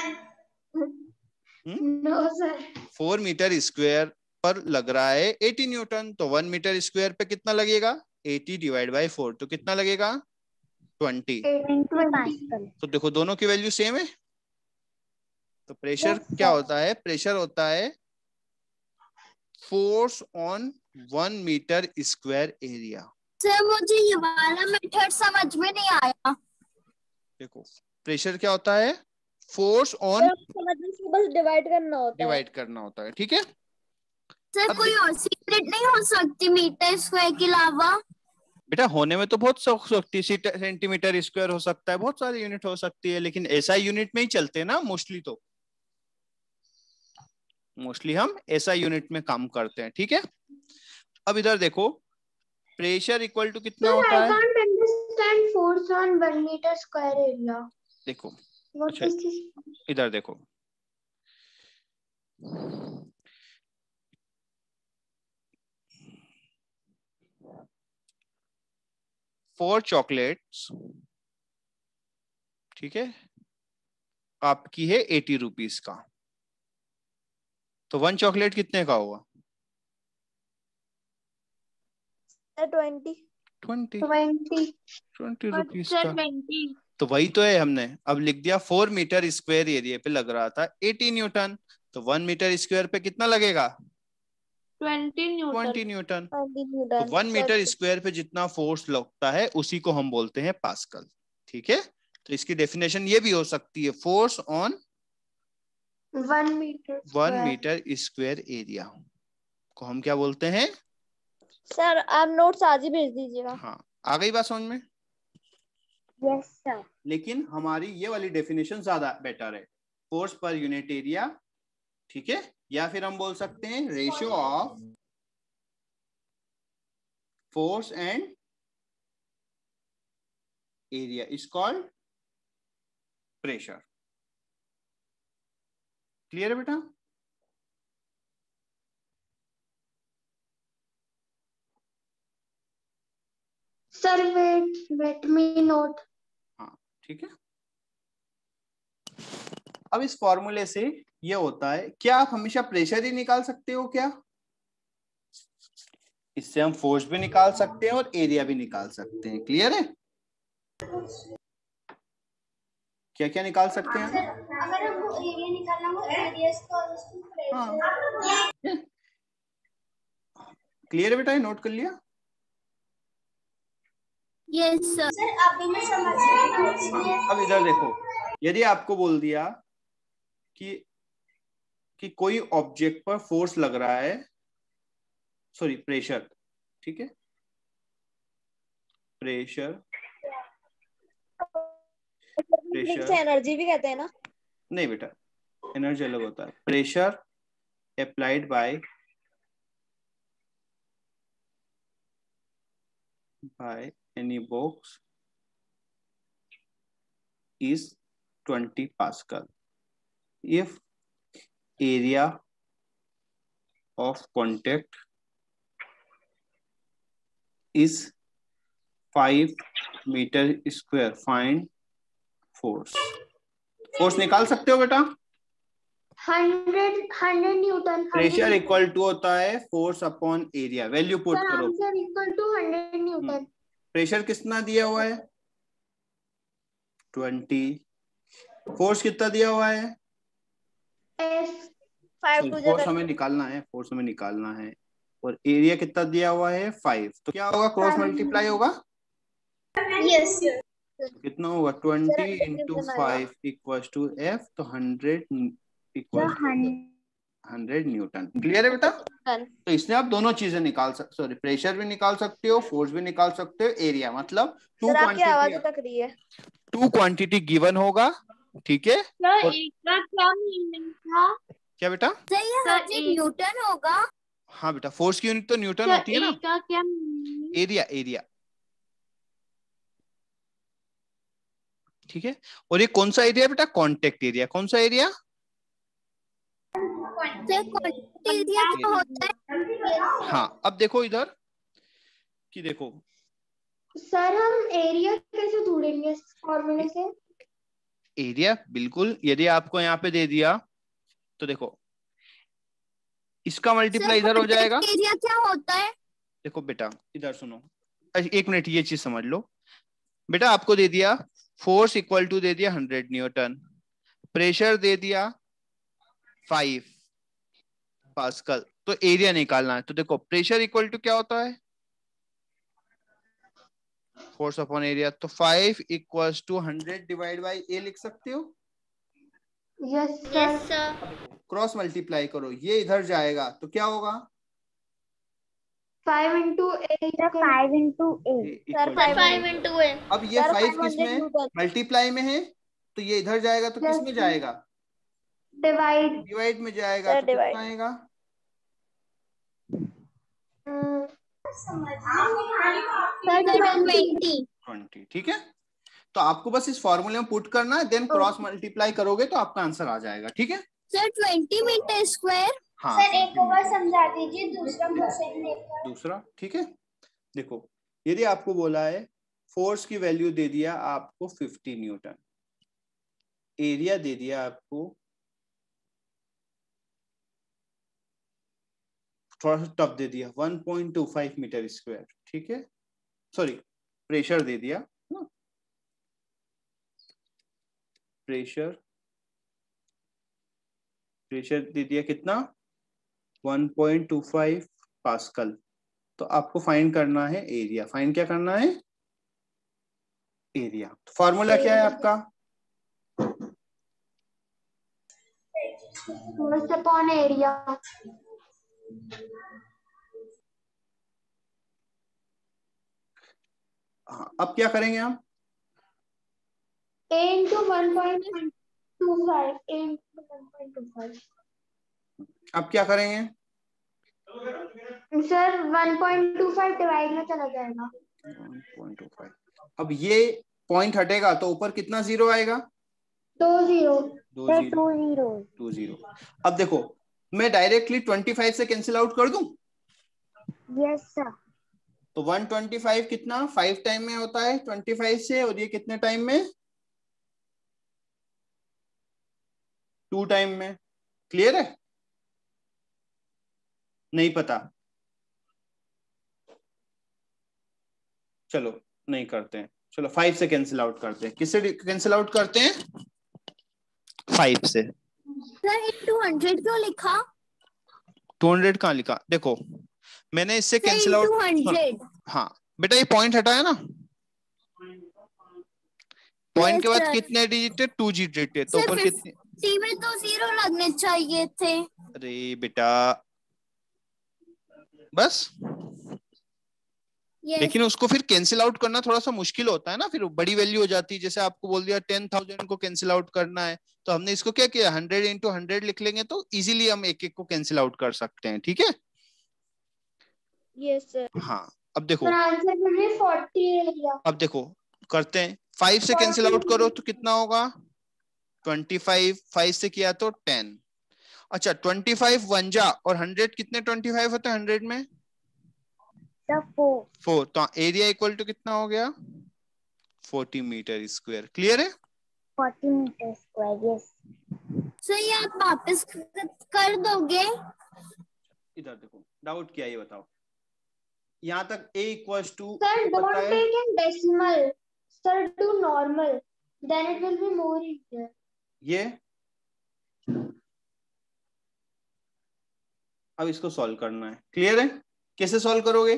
No sir. 4 मीटर स्क्वायर पर लग रहा है 80 न्यूटन, तो 1 मीटर स्क्वायर पे कितना लगेगा, 80 डिवाइड बाय 4, तो कितना लगेगा 20। तो देखो दोनों की वैल्यू सेम है, तो प्रेशर क्या होता है, प्रेशर होता है force on 1 metre square area. Sir मुझे ये वाला मेथड समझ में नहीं आया। देखो प्रेशर क्या होता है, फोर्स ऑन, समझने से बस डिवाइड करना होता है। ठीक है, सर कोई और सी यूनिट नहीं हो सकती मीटर स्क्वायर के अलावा? बेटा होने में तो बहुत सेंटीमीटर स्क्वायर हो सकता है, बहुत सारी यूनिट हो सकती है, लेकिन एसआई यूनिट में ही चलते हैं ना मोस्टली। तो मोस्टली हम एसआई यूनिट में काम करते हैं, ठीक है। अब इधर देखो, प्रेशर इक्वल टू कितना होता है? I can't understand force on 1 meter square area. देखो What अच्छा, is this? इधर देखो, फोर चॉकलेट्स, ठीक है, आपकी है 80 रुपीज का, तो 1 चॉकलेट कितने का होगा? 20 रुपीज का। तो वही तो है, हमने अब लिख दिया 4 मीटर स्क्वायर एरिया पे लग रहा था 80 न्यूटन, तो 1 मीटर स्क्वायर पे कितना लगेगा? 20 न्यूटन। तो 1 मीटर स्क्वायर पे जितना फोर्स लगता है उसी को हम बोलते हैं पास्कल, ठीक है। तो इसकी डेफिनेशन ये भी हो सकती है, force on 1 meter 1 square. Metre square area को हम क्या बोलते हैं? सर आप नोट्स आज ही भेज दीजिएगा। हाँ, आ गई बात समझ में? Yes sir. लेकिन हमारी ये वाली डेफिनेशन ज्यादा बेटर है, फोर्स पर यूनिट एरिया, ठीक है। या फिर हम बोल सकते हैं ratio of force and area is called pressure. Clear है बेटा? Sir, wait me note. हाँ ठीक है। अब इस फॉर्मूले से ये होता है, क्या आप हमेशा प्रेशर ही निकाल सकते हो क्या? इससे हम फोर्स भी निकाल सकते हैं और एरिया भी निकाल सकते हैं। क्लियर है? क्या क्या निकाल सकते हैं? अगर हमको एरिया निकालना हो, रेडियस का और उसकी प्रेशर। क्लियर है बेटा? ये नोट कर लिया? Yes sir. सर अभी मैं समझ रही हूँ। अब इधर देखो, यदि आपको बोल दिया कि कोई ऑब्जेक्ट पर फोर्स लग रहा है, सॉरी प्रेशर, ठीक है, प्रेशर एनर्जी भी कहते हैं ना? नहीं बेटा, एनर्जी अलग होता है। Pressure applied by any box is 20 Pascal. If area of contact is 5 meter square, find force. Force निकाल सकते हो बेटा? 100 न्यूटन। प्रेशर इक्वल टू होता है force upon area, value put करो। Answer equal to 100 newton. Pressure कितना दिया हुआ है? 20। फोर्स कितना दिया हुआ है? फोर्स हमें निकालना है, फोर्स हमें निकालना है, और एरिया कितना दिया हुआ है? 5। तो क्या होगा? क्रॉस मल्टीप्लाई होगा। यस कितना होगा? 20 इंटू 5 इक्वल टू F, तो 100 इक्वल 100 न्यूटन। क्लियर है बेटा? तो इसमें आप दोनों चीजें निकाल सकते, सॉरी प्रेशर भी निकाल सकते हो, फोर्स भी निकाल सकते हो, एरिया, मतलब टू क्वांटिटी गिवन होगा, ठीक है। क्या मीनिंग था? क्या बेटा? न्यूटन होगा। हाँ बेटा, फोर्स की यूनिट तो न्यूटन होती है ना। क्या एरिया, एरिया, ठीक है। और ये कौन सा एरिया बेटा? Contact area. कौन सा एरिया? एरिया क्या होता है? हाँ, अब देखो इधर कि देखो सर, हम एरिया कैसे ढूंढेंगे इस फॉर्मूले से? एरिया बिल्कुल, यदि आपको यहाँ पे दे दिया तो देखो इसका मल्टीप्लाई इधर हो जाएगा। एरिया क्या होता है? देखो बेटा इधर सुनो, एक मिनट, ये चीज समझ लो बेटा। आपको दे दिया फोर्स इक्वल टू दे दिया 100 न्यूटन, प्रेशर दे दिया 5 पास्कल, तो एरिया निकालना है। तो देखो प्रेशर इक्वल टू क्या होता है? Force upon area. तो 5 equals to 100 divide by A लिख सकते हो। Yes sir. क्रॉस मल्टीप्लाई करो, ये इधर जाएगा तो क्या होगा? 5 into 8 5 into 8 equal to- 5 into A। अब ये Sir, 5 किस 500 में Newton। मल्टीप्लाई में है, तो ये इधर जाएगा तो किस में जाएगा, डिवाइड डिवाइड में जाएगा। Sir, तो कितना divide। आएगा, सर 20। 20। ठीक है, तो आपको बस इस फॉर्मूले में पुट करना है, देन क्रॉस मल्टीप्लाई करोगे तो आपका आंसर आ जाएगा। ठीक है, सर 20 मीटर स्क्वायर। हाँ सर एक और समझा दीजिए दूसरा क्वेश्चन लेकर। दूसरा। ठीक है, देखो यदि आपको बोला है फोर्स की वैल्यू दे दिया आपको 50 न्यूटन, एरिया दे दिया आपको थोड़ा सा टफ दे दिया 1.25 मीटर स्क्वायर। ठीक है, सॉरी प्रेशर दे दिया, प्रेशर दे दिया कितना 1.25 पास्कल। तो आपको फाइंड करना है एरिया। फाइंड क्या करना है, एरिया। तो फॉर्मूला क्या है आपका, फोर्स अपॉन एरिया। हाँ, अब क्या करेंगे हम, A into 1.25 A into 1.25 अब क्या करेंगे, सर 1.25 डिवाइड में चला जाएगा। 1.25। अब ये पॉइंट हटेगा तो ऊपर कितना जीरो आएगा, 2 0 2 Sir, जीरो 2 0 2 जीरो। अब देखो मैं डायरेक्टली 25 से कैंसिल आउट कर दूं, Yes, sir। तो 125 कितना 5 टाइम में होता है 25 से, और ये कितने टाइम में, 2 टाइम में। क्लियर है, नहीं पता, चलो नहीं करते हैं, चलो 5 से कैंसिल आउट करते हैं। किससे कैंसिल आउट करते हैं, 5 से। सर 200 क्यों लिखा, 200 कहाँ लिखा, देखो मैंने इससे सर कैंसिल आउट, 200। हाँ बेटा ये पॉइंट हटाया ना, पॉइंट के बाद सर। कितने डिजिट है, 2 डिजिट है, तो सर ऊपर कितने, 50 में तो 0 लगने चाहिए थे। अरे बेटा बस, Yes। लेकिन उसको फिर कैंसिल आउट करना थोड़ा सा मुश्किल होता है ना, फिर बड़ी वैल्यू हो जाती है। जैसे आपको बोल दिया 10,000 को कैंसिल आउट करना है, तो हमने इसको क्या किया 100 into 100 लिख लेंगे, तो इजीली हम एक एक को कैंसिल आउट कर सकते हैं। ठीक है, Yes, sir। हाँ अब देखो, सर आंसर में 40 एरिया। अब देखो करते हैं, 5 से कैंसिल आउट करो तो कितना होगा 25, 5 से किया तो 10। अच्छा 25 वन जा, और 100 कितने 25 होते हैं 100 में, Sir, 4 4। तो एरिया इक्वल टू कितना हो गया 40 मीटर स्क्वायर। क्लियर है, 40 meter square। Yes। सर ये आप वापस कर दोगे, इधर देखो डाउट क्या है ये बताओ, यहाँ तक a equals to, sir don't take in decimal, sir do normal, then it will be more easier. ये अब इसको सॉल्व करना है। क्लियर है, कैसे सॉल्व करोगे,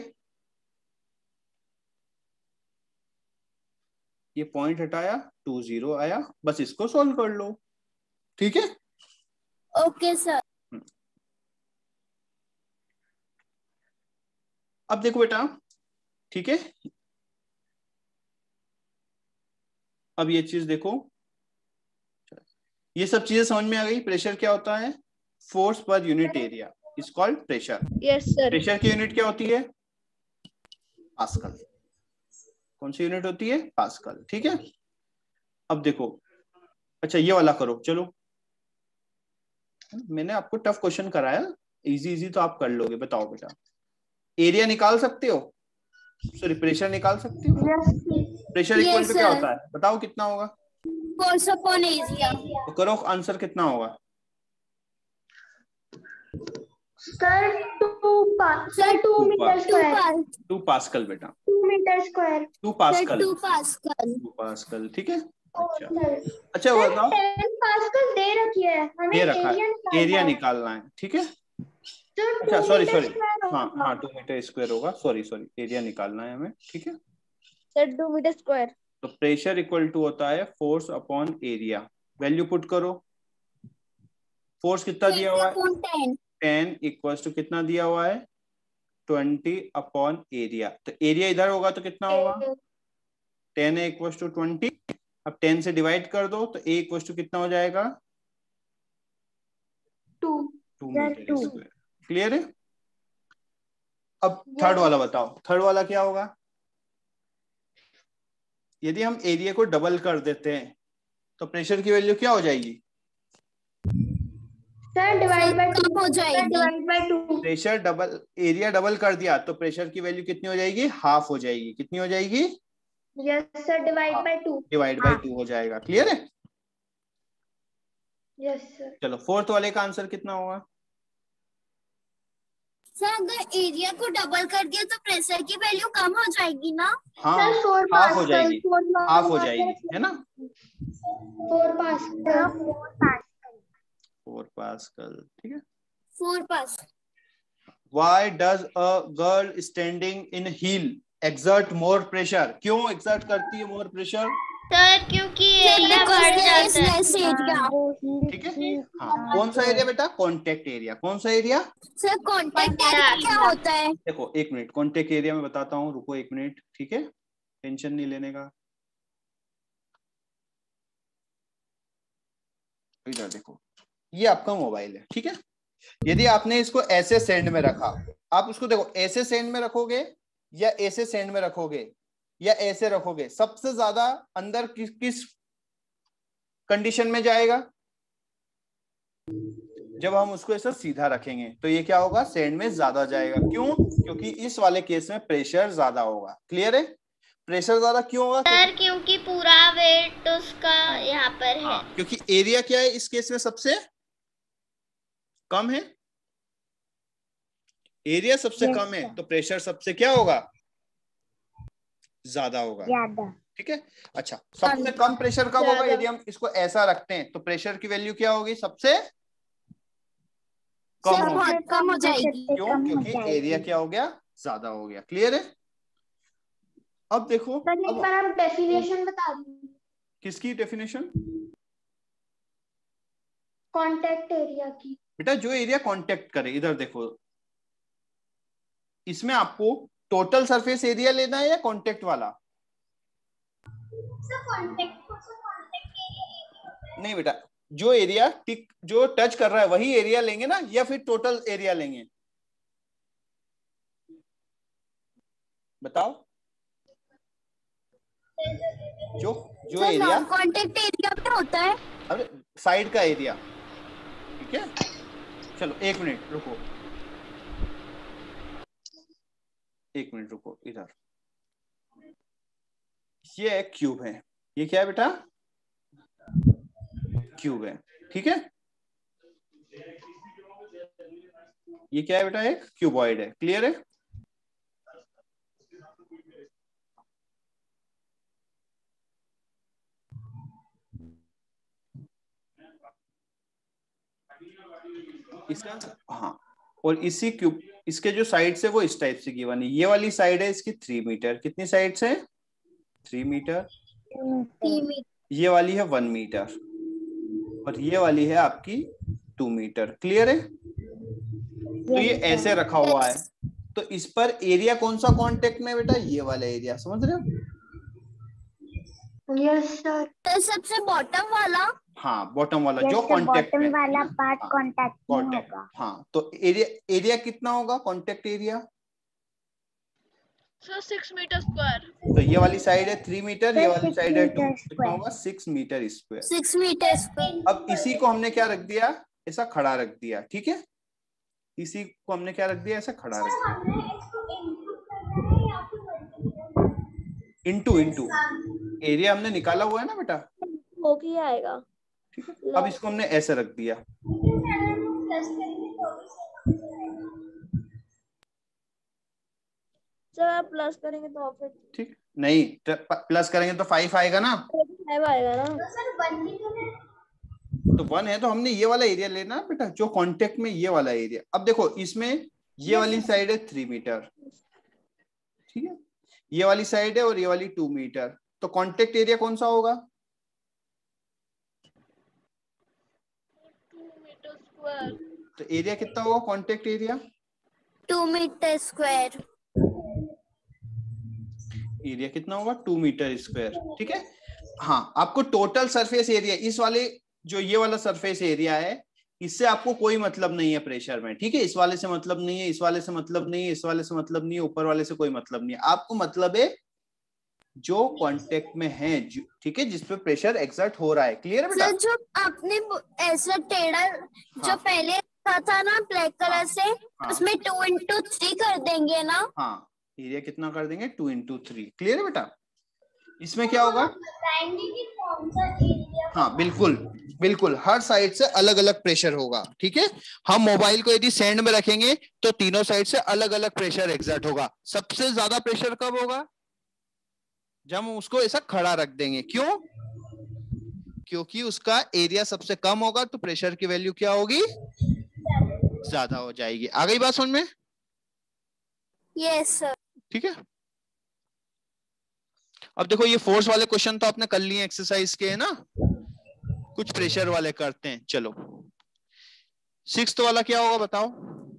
ये पॉइंट हटाया 2 0 आया, बस इसको सॉल्व कर लो। ठीक है, ओके सर। अब देखो बेटा, ठीक है अब ये चीज देखो, ये सब चीजें समझ में आ गई। प्रेशर क्या होता है, force per unit area is called pressure. Yes, sir। प्रेशर की यूनिट क्या होती है, पास्कल। कौन सी यूनिट होती है, पास्कल। ठीक है, अब देखो, अच्छा ये वाला करो, चलो मैंने आपको टफ क्वेश्चन कराया, इजी इजी तो आप कर लोगे। बताओ बेटा, एरिया निकाल सकते हो, सॉरी प्रेशर निकाल सकते हो, प्रेशर इक्वल टू क्या होता है, बताओ कितना होगा, फोर्स अपॉन एरिया। तो करो आंसर कितना होगा, सर 2 मीटर स्क्वायर। 2 पास्कल बेटा, 2 metre square. 2 pascal, 2 pascal. 2 pascal. ठीक है, अच्छा सर अच्छा बताओ, 10 पास्कल दे रखी है, हमें ये रखा है, एरिया निकालना है। ठीक है, अच्छा सॉरी हाँ हाँ 2 मीटर स्क्वायर होगा, सॉरी एरिया निकालना है हमें। ठीक है, Sir, 2 meter square। तो प्रेशर इक्वल टू होता है force upon area. Value put करो, फोर्स कितना दिया हुआ है 10। 10 इक्वल्स टू कितना दिया हुआ है 20 अपॉन एरिया। तो एरिया इधर होगा तो कितना होगा? 10 a इक्वल टू 20। अब 10 से डिवाइड कर दो तो a इक्वल टू कितना हो जाएगा? 2 मीटर स्क्वायर। क्लियर है? अब थर्ड वाला बताओ, थर्ड वाला क्या होगा? यदि हम एरिया को डबल कर देते हैं तो प्रेशर की वैल्यू क्या हो जाएगी? सर डिवाइड बाय कम हो जाएगी। Divide by 2। Pressure double, area double कर दिया तो प्रेशर की वैल्यू कितनी हो जाएगी? हाफ हो जाएगी। कितनी हो जाएगी? Yes sir, divide by 2। Divide by 2 हो जाएगा। क्लियर है? Yes sir. चलो फोर्थ वाले का आंसर कितना होगा? सर अगर एरिया को डबल कर दिया तो प्रेशर की वैल्यू कम हो जाएगी ना? हाँ, सर 4 हाफ हो पास्कल, जाएगी, हाफ हो जाएगी, है ना? 4 पास्कल। 4 पास्कल। ठीक है। 4 पास। Why does a girl standing in heel exert more pressure? क्यों exert करती है more pressure? सर क्योंकि एरिया बढ़ जाता है। एरिया। ठीक है। हाँ, कौन सा एरिया बेटा? Contact area. कौन सा एरिया? सर कॉन्टेक्ट एरिया क्या होता है? देखो एक मिनट, कॉन्टेक्ट एरिया में बताता हूँ, रुको एक मिनट। ठीक है, टेंशन नहीं लेने का। इधर देखो, ये आपका मोबाइल है। ठीक है, यदि आपने इसको ऐसे सेंड में रखा, आप उसको देखो ऐसे सेंड में रखोगे या ऐसे सेंड में रखोगे या ऐसे रखोगे, सबसे ज्यादा अंदर किस कंडीशन में जाएगा? जब हम उसको ऐसा सीधा रखेंगे तो ये क्या होगा? सेंड में ज्यादा जाएगा। क्यों? क्योंकि इस वाले केस में प्रेशर ज्यादा होगा। क्लियर है? प्रेशर ज्यादा क्यों होगा? सर क्योंकि पूरा वेट उसका यहाँ पर है। हाँ, क्योंकि एरिया क्या है इस केस में? सबसे कम है। एरिया सबसे कम है तो प्रेशर सबसे क्या होगा? ज्यादा होगा। ठीक है। अच्छा, सबसे कम प्रेशर कब होगा? यदि हम इसको ऐसा रखते हैं तो प्रेशर की वैल्यू क्या होगी? सबसे कम होगी। कम हो जाएगी। क्यों? क्योंकि एरिया क्या हो गया? ज्यादा हो गया। क्लियर है? अब देखो, सर एक बार आप डेफिनेशन बता दीजिए किसकी डेफिनेशन? कांटेक्ट एरिया की। बेटा जो एरिया कांटेक्ट करे, इधर देखो, इसमें आपको टोटल सरफेस एरिया लेना है या कांटेक्ट वाला? सर कांटेक्ट एरिया नहीं बेटा, जो एरिया टिक जो टच कर रहा है वही एरिया लेंगे ना, या फिर टोटल एरिया लेंगे? बताओ। जो एरिया कांटेक्ट एरिया क्या होता है? अरे साइड का एरिया। ठीक है, चलो एक मिनट रुको, एक मिनट रुको। इधर ये एक क्यूब है। ये क्या है बेटा? क्यूब है। ठीक है, ये क्या है बेटा? एक क्यूबॉइड है। क्लियर है? इसका हाँ, और इसी क्यूब, इसके जो साइड्स है वो इस टाइप से गिवन है। ये वाली साइड है इसकी 3 मीटर। कितनी साइड्स है? 3 मीटर। ये वाली है 1 मीटर और ये वाली है आपकी 2 मीटर। क्लियर है? तो ये ऐसे रखा हुआ है तो इस पर एरिया कौन सा कांटेक्ट में बेटा? ये वाला एरिया। समझ रहे हो? Yes sir. तो सबसे बॉटम वाला? हाँ, बॉटम वाला जो कांटेक्ट में वाला पार्ट हाँ, कांटेक्ट में कांटेक्ट। होगा। हाँ, तो एरिया कितना होगा contact area? Sir 6 metre square. तो ये वाली साइड है 3 मीटर, ये वाली साइड है 2, मीटर कितना होगा? 6 मीटर स्क्वायर। 6 metre square. अब इसी को हमने क्या रख दिया? ऐसा खड़ा रख दिया। ठीक है, इसी को हमने क्या रख दिया? ऐसा खड़ा रख दिया। हमने इसको इनपुट करना है या फिर मल्टीप्लाई? इंटू एरिया हमने निकाला हुआ है ना बेटा, हो ही आएगा। ठीक है। अब इसको हमने ऐसे रख दिया। सर प्लस करेंगे तो फिर ठीक, नहीं प्लस करेंगे तो 5 आएगा ना। 5 आएगा ना। तो सर 1 ही तो है। तो 1 है तो हमने ये वाला एरिया लेना है बेटा, जो कांटेक्ट में ये वाला एरिया। अब देखो इसमें ये वाली साइड है 3 मीटर, ठीक है, ये वाली साइड है और ये वाली 2 मीटर। तो कांटेक्ट एरिया कौन सा होगा? 2 मीटर स्क्वायर। तो एरिया कितना होगा contact area? 2 metre square. Area कितना होगा 2 मीटर स्क्वायर, ठीक है। हाँ, आपको टोटल सरफेस एरिया, इस वाले जो ये वाला सरफेस एरिया है, इससे आपको कोई मतलब नहीं है प्रेशर में, ठीक है। इस वाले से मतलब नहीं है, इस वाले से मतलब नहीं है, इस वाले से मतलब नहीं है, ऊपर वाले से कोई मतलब नहीं है। आपको मतलब है जो कांटेक्ट में है, ठीक है, जिसपे प्रेशर एक्सर्ट हो रहा है। क्लियर है बेटा? सर जो आपने ऐसा टेढ़ा जो पहले था ना ब्लैक कलर से, उसमें 2 into 3 कर देंगे ना? हाँ, एरिया कितना कर देंगे 2 into 3। क्लियर है बेटा? इसमें क्या होगा? बताएंगे कि कौन सा एरिया। हाँ बिल्कुल बिल्कुल, हर साइड से अलग अलग प्रेशर होगा, ठीक है। हम मोबाइल को यदि सैंड में रखेंगे तो तीनों साइड से अलग अलग प्रेशर एक्सर्ट होगा। सबसे ज्यादा प्रेशर कब होगा? जब हम उसको ऐसा खड़ा रख देंगे। क्यों? क्योंकि उसका एरिया सबसे कम होगा तो प्रेशर की वैल्यू क्या होगी? ज्यादा हो जाएगी। आ गई बात समझ में? Yes sir. ठीक है। अब देखो ये फोर्स वाले क्वेश्चन तो आपने कर लिए एक्सरसाइज के, है ना। कुछ प्रेशर वाले करते हैं। चलो 6th वाला क्या होगा बताओ?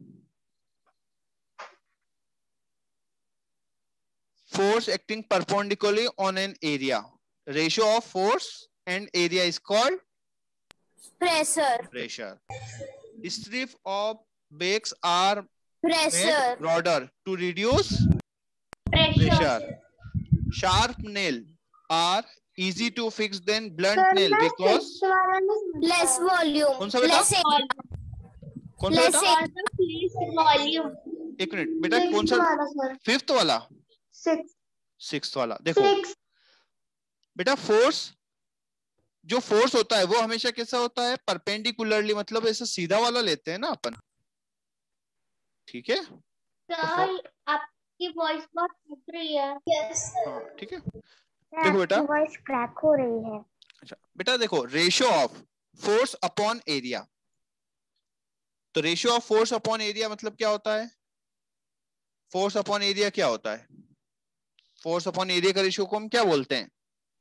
Force acting perpendicularly on an area. Ratio of force and area is called pressure. Strip of bakes are made broader to reduce pressure. Sharp nail are easy to fix than blunt nail because less volume. कौन सा बेटा? कौन सा बेटा? Volume. एक minute बेटा, कौन सा? 5th वाला? 6th वाला। देखो बेटा, फोर्स, जो फोर्स होता है वो हमेशा कैसा होता है? परपेंडिकुलरली, मतलब ऐसा सीधा वाला लेते हैं ना अपन, ठीक है। आपकी वॉइस बहुत टूट रही है। हाँ ठीक है। देखो बेटा, वॉइस क्रैक हो रही है। अच्छा बेटा देखो, ratio of force upon area. तो ratio of force upon area मतलब क्या होता है? फोर्स अपॉन एरिया क्या होता है? फोर्स अपॉन एरिया का रेशियो को हम क्या बोलते हैं?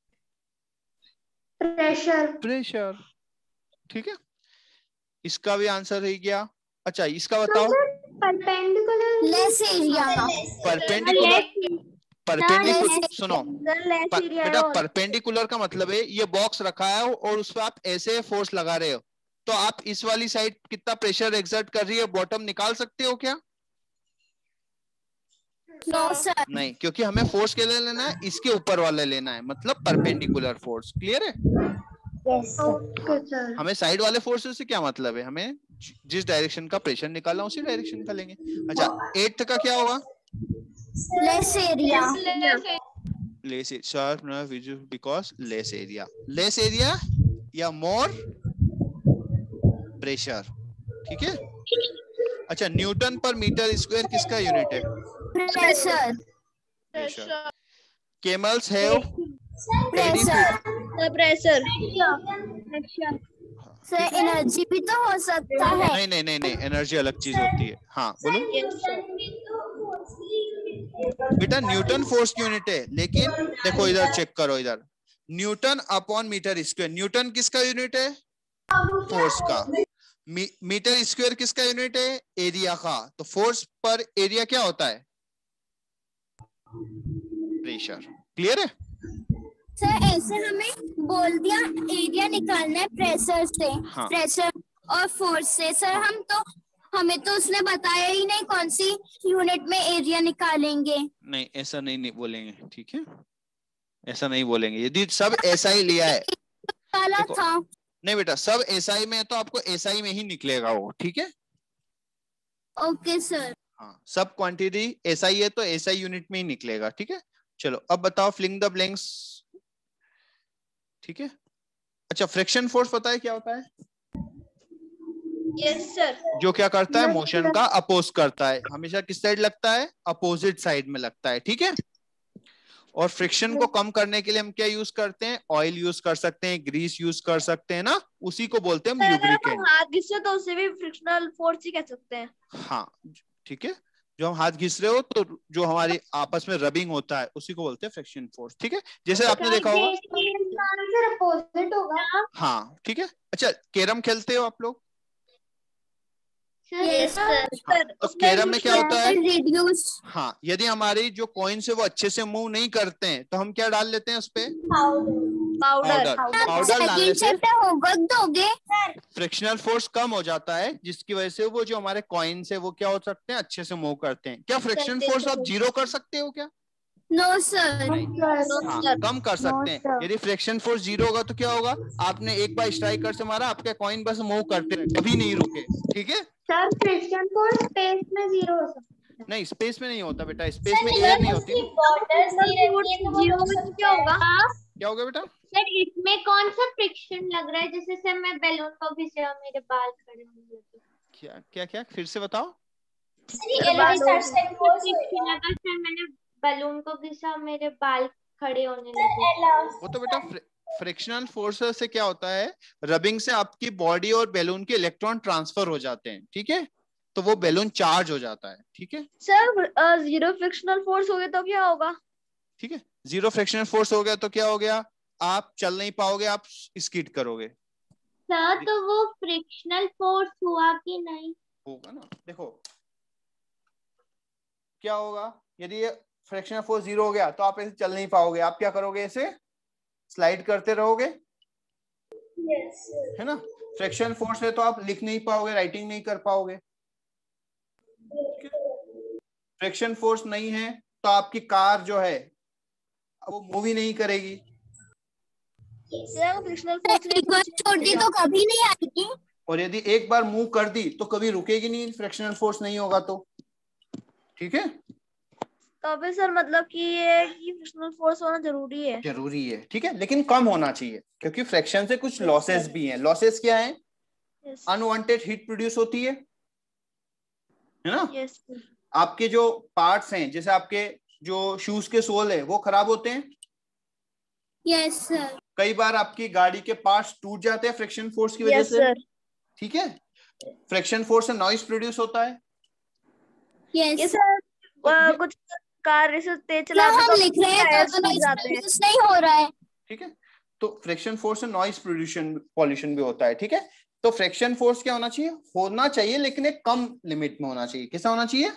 प्रेशर। ठीक है, इसका भी आंसर रह गया। अच्छा इसका बताओ। Less area. परपेंडिकुलर सुनो बेटा, परपेंडिकुलर का मतलब है ये बॉक्स रखा है और उस पर आप ऐसे फोर्स लगा रहे हो, तो आप इस वाली साइड कितना प्रेशर एक्सर्ट कर रही है बॉटम निकाल सकते हो क्या? No sir. नहीं, क्योंकि हमें फोर्स के लिए लेना है, इसके ऊपर वाला लेना है, मतलब परपेंडिकुलर फोर्स। क्लियर है? Yes sir. हमें साइड वाले फोर्स से क्या मतलब है? हमें जिस डायरेक्शन का प्रेशर निकालना उसी डायरेक्शन का लेंगे। अच्छा 8th का क्या होगा? Less area. Less sharp because less area. Less area या मोर प्रेशर, ठीक है। अच्छा न्यूटन पर मीटर स्क्वायर किसका यूनिट है? Pressure. Camels have pressure. Sir energy भी तो हो सकता है। नहीं, एनर्जी अलग चीज होती है। हाँ बोलो बेटा, न्यूटन फोर्स की यूनिट है, लेकिन देखो इधर चेक करो, इधर newton upon metre square. Newton किसका यूनिट है? फोर्स का। मीटर स्क्वायर किसका यूनिट है? एरिया का। तो फोर्स पर एरिया क्या होता है? प्रेशर। क्लियर है? सर ऐसे हमें बोल दिया एरिया निकालना है प्रेशर से। हाँ। प्रेशर और फोर्स से। सर हमें तो उसने बताया ही नहीं कौन सी यूनिट में एरिया निकालेंगे। नहीं ऐसा नहीं बोलेंगे, ठीक है, ऐसा नहीं बोलेंगे। यदि सब ऐसा ही लिया है था। नहीं बेटा, सब एसआई में है तो आपको एसआई में ही निकलेगा वो, ठीक है। Okay sir. हाँ, सब क्वांटिटी एसआई है तो एसआई यूनिट में ही निकलेगा, ठीक है। चलो अब बताओ फिलिंग द ब्लैंक्स, ठीक है। अच्छा फ्रिक्शन फोर्स पता है क्या होता है? Yes sir. जो क्या करता है? मोशन का अपोज करता है। हमेशा किस साइड लगता है? अपोजिट साइड में लगता है, ठीक है। और फ्रिक्शन को कम करने के लिए हम क्या यूज करते हैं? ऑयल यूज कर सकते हैं, ग्रीस यूज कर सकते हैं ना, उसी को बोलते हैं हम लुब्रिकेंट। हाथ घिसे तो उसे भी फ्रिक्शनल फोर्स ही कह सकते हैं। हाँ ठीक है, जो हम हाथ घिस रहे हो तो जो हमारे आपस में रबिंग होता है उसी को बोलते हैं फ्रिक्शन फोर्स, ठीक है। जैसे आपने देखा होगा। हाँ ठीक है। अच्छा कैरम खेलते हो आप लोग? Yes, sir. तो कैरम में क्या होता है? रिड्यूस। हाँ, यदि हमारी जो कॉइन्स है वो अच्छे से मूव नहीं करते हैं तो हम क्या डाल लेते हैं उस पे? पाउडर। पाउडर डालने से होमवर्क दोगे? फ्रिक्शनल फोर्स कम हो जाता है, जिसकी वजह से वो जो हमारे कॉइन्स है वो क्या हो सकते हैं, अच्छे से मूव करते हैं। क्या फ्रिक्शन फोर्स आप जीरो कर सकते हो क्या? No sir. हाँ, कम कर सकते हैं। यदि फ्रिक्शन फोर्स जीरो होगा तो क्या होगा, आपने एक बार स्ट्राइकर से मारा, आपके कॉइन बस मूव करते रहे, कभी नहीं रुके। ठीक है सर, फ्रिक्शन फोर्स स्पेस में जीरो हो सकता है। नहीं, स्पेस में नहीं होता बेटा, स्पेस में एयर नहीं होती। क्या होगा? क्या होगा बेटा? सर इसमें कौन सा फ्रिक्शन लग रहा है? जैसे सर मैं बैलून को घिसा, मेरे बाल खड़े होने लगे। क्या क्या क्या फिर से बताओ। सर मैंने बैलून को घिसा, मेरे बाल खड़े होने लगे। वो तो बेटा फ्रिक्शनल फोर्स से क्या होता है, रबिंग से आपकी बॉडी और बैलून के इलेक्ट्रॉन ट्रांसफर हो जाते हैं। ठीक है, तो वो बैलून चार्ज हो जाता है। ठीक है सर, जीरो फ्रिक्शनल फोर्स हो गया तो क्या होगा? ठीक है, जीरो फ्रिक्शनल फोर्स हो गया तो क्या हो गया, आप चल नहीं पाओगे, आप स्किड करोगे। सर तो वो फ्रिक्शनल फोर्स हुआ कि नहीं? होगा ना। देखो क्या होगा, यदि ये फ्रिक्शनल फोर्स जीरो हो गया तो आप ऐसे चल नहीं पाओगे, आप क्या करोगे, ऐसे स्लाइड करते रहोगे। है ना, फ्रिक्शन फोर्स है तो आप लिख नहीं पाओगे, राइटिंग नहीं कर पाओगे। फ्रिक्शन फोर्स नहीं है तो आपकी कार जो है वो मूव ही नहीं करेगी। फ्रिक्शनल फोर्स छोड़ दी तो कभी नहीं आएगी, और यदि एक बार मूव कर दी तो कभी रुकेगी नहीं, फ्रिक्शनल फोर्स नहीं होगा तो। ठीक है, तो अभी सर मतलब कि ये कि फ्रिक्शनल फोर्स होना जरूरी है। जरूरी है। ठीक है, लेकिन कम होना चाहिए, क्योंकि फ्रिक्शन से कुछ लॉसेस भी हैं। लॉसेस क्या है? अनवांटेड हीट प्रोड्यूस होती है ना। यस। आपके जो पार्ट्स हैं, जैसे आपके जो शूज के सोल है वो खराब होते हैं। Yes sir. कई बार आपकी गाड़ी के पार्ट्स टूट जाते हैं फ्रिक्शन फोर्स की वजह से। ठीक है, फ्रिक्शन फोर्स से नॉइज प्रोड्यूस होता है। यस सर, कुछ कार से तेज चलाते हम लिख रहे हैं तो नॉइज नहीं हो रहा है। ठीक है, तो फ्रिक्शन फोर्स से नॉइज पॉल्यूशन भी होता है। ठीक है, तो फ्रिक्शन फोर्स क्या होना चाहिए? होना चाहिए, लेकिन एक कम लिमिट में होना चाहिए। कैसा होना चाहिए?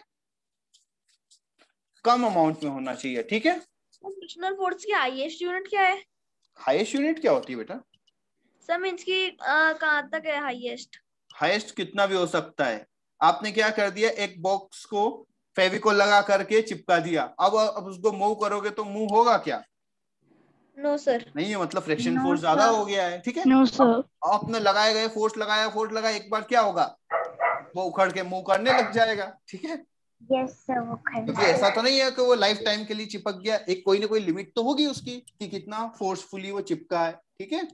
कम अमाउंट में होना चाहिए। ठीक है, फ्रिक्शनल फोर्स की हाईएस्ट यूनिट क्या है? हाईएस्ट यूनिट क्या होती है बेटा? सर मींस की कहाँ तक है हाईएस्ट? हाईएस्ट कितना भी हो सकता है। आपने क्या कर दिया, एक बॉक्स को फेविकोल लगा करके चिपका दिया, अब उसको मूव करोगे तो मूव होगा क्या? No sir. नहीं है, मतलब फ्रिक्शन फोर्स ज्यादा हो गया है। ठीक है, नो सर। आपने लगाए गए फोर्स लगाया, एक बार क्या होगा, वो उखड़ के मूव करने लग जाएगा। ठीक है, यस सर, वो क्योंकि ऐसा तो नहीं है कि वो लाइफ टाइम के लिए चिपक गया, एक कोई ना कोई लिमिट तो होगी उसकी कि कितना फोर्सफुली वो चिपका है। ठीक है,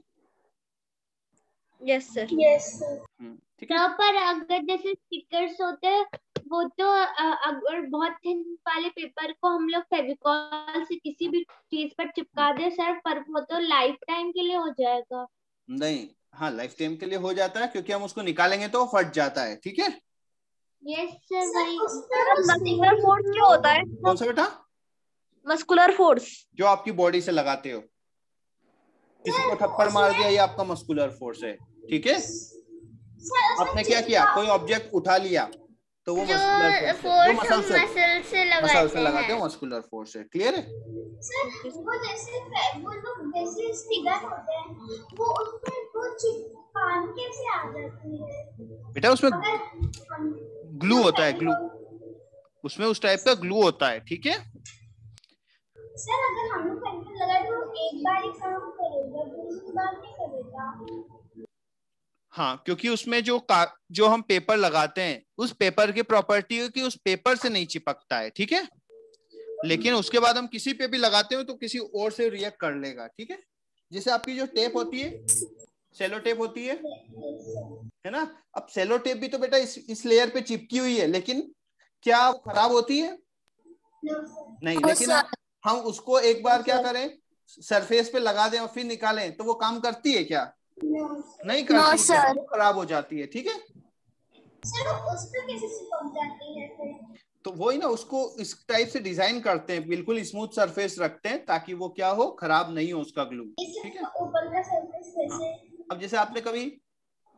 यस सर। Yes sir. ठीक है, पर अगर जैसे स्टिकर्स होते हैं वो तो अगर बहुत थिन वाले पेपर को हम लोग फेविकॉल से किसी भी चीज पर चिपका दे सर, पर वो तो लाइफ टाइम के लिए हो जाएगा। नहीं, हाँ लाइफ टाइम के लिए हो जाता है, क्योंकि हम उसको निकालेंगे तो फट जाता है। ठीक है, यस सर। वही मस्कुलर फोर्स क्या होता है? कौन सा बेटा? मस्कुलर फोर्स जो आपकी बॉडी से लगाते हो, किसी को थप्पड़ मार दिया, ये आपका मस्कुलर फोर्स है। ठीक है, आपने क्या किया, कोई ऑब्जेक्ट उठा लिया तो वो मस्कुलर फोर्स, मसल से लगाते हो, मस्कुलर फोर्स है। क्लियर है? सर वो जैसे वो लोग जैसे स्टिकर होते हैं वो उसमें वो चिपकान कैसे आ जाती है बेटा? उसमें अगर ग्लू होता है, ग्लू, उसमें उस टाइप का ग्लू होता है। ठीक है, सर अगर हम लोग पेंसिल लगाए तो एक बार ही काम करेगा, दूसरी बार नहीं करेगा। हाँ, क्योंकि उसमें जो हम पेपर लगाते हैं उस पेपर की प्रॉपर्टी है कि उस पेपर से नहीं चिपकता है। ठीक है, लेकिन उसके बाद हम किसी पे भी लगाते हो तो किसी और से रिएक्ट कर लेगा। ठीक है, जैसे आपकी जो टेप होती है, सेलो टेप होती है ना। अब सेलो टेप भी तो बेटा इस लेयर पे चिपकी हुई है, लेकिन क्या वो खराब होती है? नहीं, लेकिन हम उसको एक बार क्या करें, सरफेस पे लगा दें और फिर निकालें तो वो काम करती है क्या? नहीं करती है, वो खराब हो जाती है। ठीक है सर, उस पे कैसे चिपक जाती है फिर? तो वही ना, उसको इस टाइप से डिजाइन करते हैं, बिल्कुल स्मूथ सरफेस रखते हैं ताकि वो क्या हो, खराब नहीं हो उसका ग्लू। ठीक है, ऊपर का सरफेस कैसे? अब जैसे आपने कभी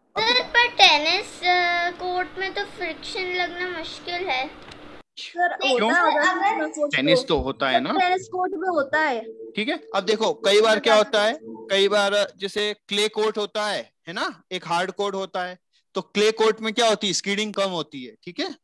सर पर टेनिस कोर्ट में तो फ्रिक्शन लगना मुश्किल है। सर क्यों? टेनिस तो होता है ना, टेनिस कोर्ट में होता है। ठीक है। अब देखो कई बार क्या होता है, कई बार जैसे क्ले कोर्ट होता है ना, एक हार्ड कोर्ट होता है, तो क्ले कोर्ट में क्या होती है, स्कीडिंग कम होती है, ठीक है।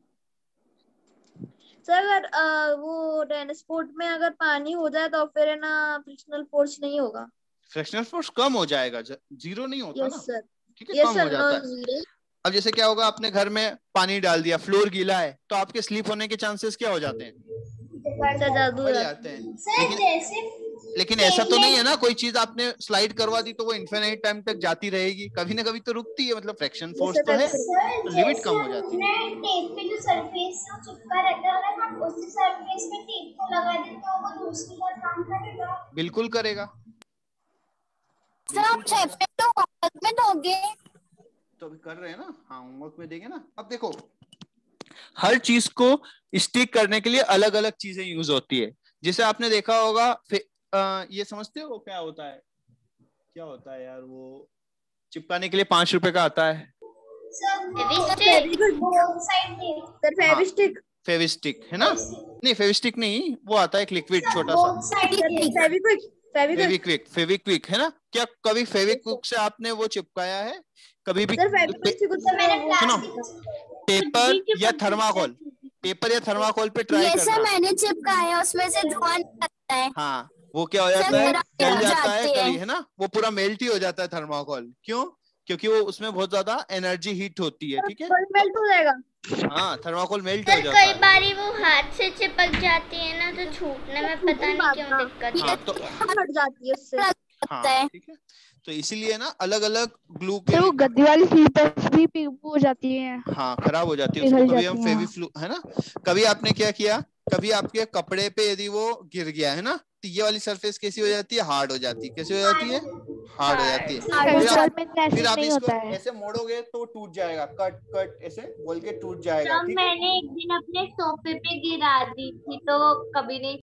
सर अगर वो टेनिस कोर्ट में अगर पानी हो जाए तो फिर है ना फ्रिक्शनल फोर्स नहीं होगा। फ्रिक्शनल फोर्स कम हो जाएगा, जीरो नहीं होता ना, सर। ठीक है, कम हो जाता है। अब जैसे क्या होगा, आपने घर में पानी डाल दिया, फ्लोर गीला है, तो आपके स्लिप होने के चांसेस क्या हो जाते हैं, बढ़ जाते हैं। लेकिन ऐसा तो नहीं है ना, कोई चीज आपने स्लाइड करवा दी तो वो इन्फिनिट टाइम तक जाती रहेगी, कभी ना कभी तो रुकती है, मतलब फ्रिक्शन फोर्स तो है, तो लिमिट कम हो जाती है। टेप पे जो सरफेस से चिपका रहता है, अगर हम उसी सरफेस पे टेप को लगा दें तो वो दूसरी बार काम करेगा। बिल्कुल करेगा। सर आप चैप्टर तो होमवर्क में दोगे? तो अभी कर रहे हैं ना, हाँ होमवर्क में देंगे ना। अब देखो हर चीज को स्टिक करने के लिए अलग अलग चीजें यूज होती है। जैसे आपने देखा होगा, ये समझते हो क्या होता है, क्या होता है यार, वो चिपकाने के लिए 5 रुपए का आता है, फेविस्टिक है ना, नहीं फेविस्टिक नहीं, वो आता है एक लिक्विड छोटा सा, फेविक्विक है ना। क्या कभी फेविक्विक से आपने वो चिपकाया है कभी भी? सुनो, पेपर या थर्माकोल, पेपर या थर्माकोल पे ट्राई करना। सर मैंने चिपकाया, उसमें से धुआं निकलता है। हाँ वो क्या हो जाता है, जल जाता है कभी, है ना, वो पूरा मेल्ट ही हो जाता है थर्माकोल। क्यों? क्योंकि वो उसमें बहुत ज्यादा एनर्जी हीट होती है, ठीक है, मेल्ट हो जाएगा। हाँ थर्माकोल मेल्ट हो जाता है। है। कई बारी वो हाथ से चिपक जाती है ना, तो छूटने में पता नहीं क्यों दिक्कत हाँ, तो फट जाती है उससे। हाँ ठीक है, तो इसीलिए ना अलग अलग ग्लू के वो गद्दी वाली स्लीपर्स भी हो जाती है, हाँ खराब हो जाती है, उसको कभी हम फेविफ्लू है ना। कभी आपने क्या किया, कभी आपके कपड़े पे यदि वो गिर गया है ना, तो ये वाली सरफेस कैसी हो जाती है, हार्ड हो जाती है। कैसी हो जाती है, हार्ड हो जाती है। फिर आप इसको ऐसे मोड़ोगे तो टूट जाएगा, कट कट ऐसे बोल के टूट जाएगा। मैंने एक दिन अपने सोफे पे गिरा दी थी तो कभी नहीं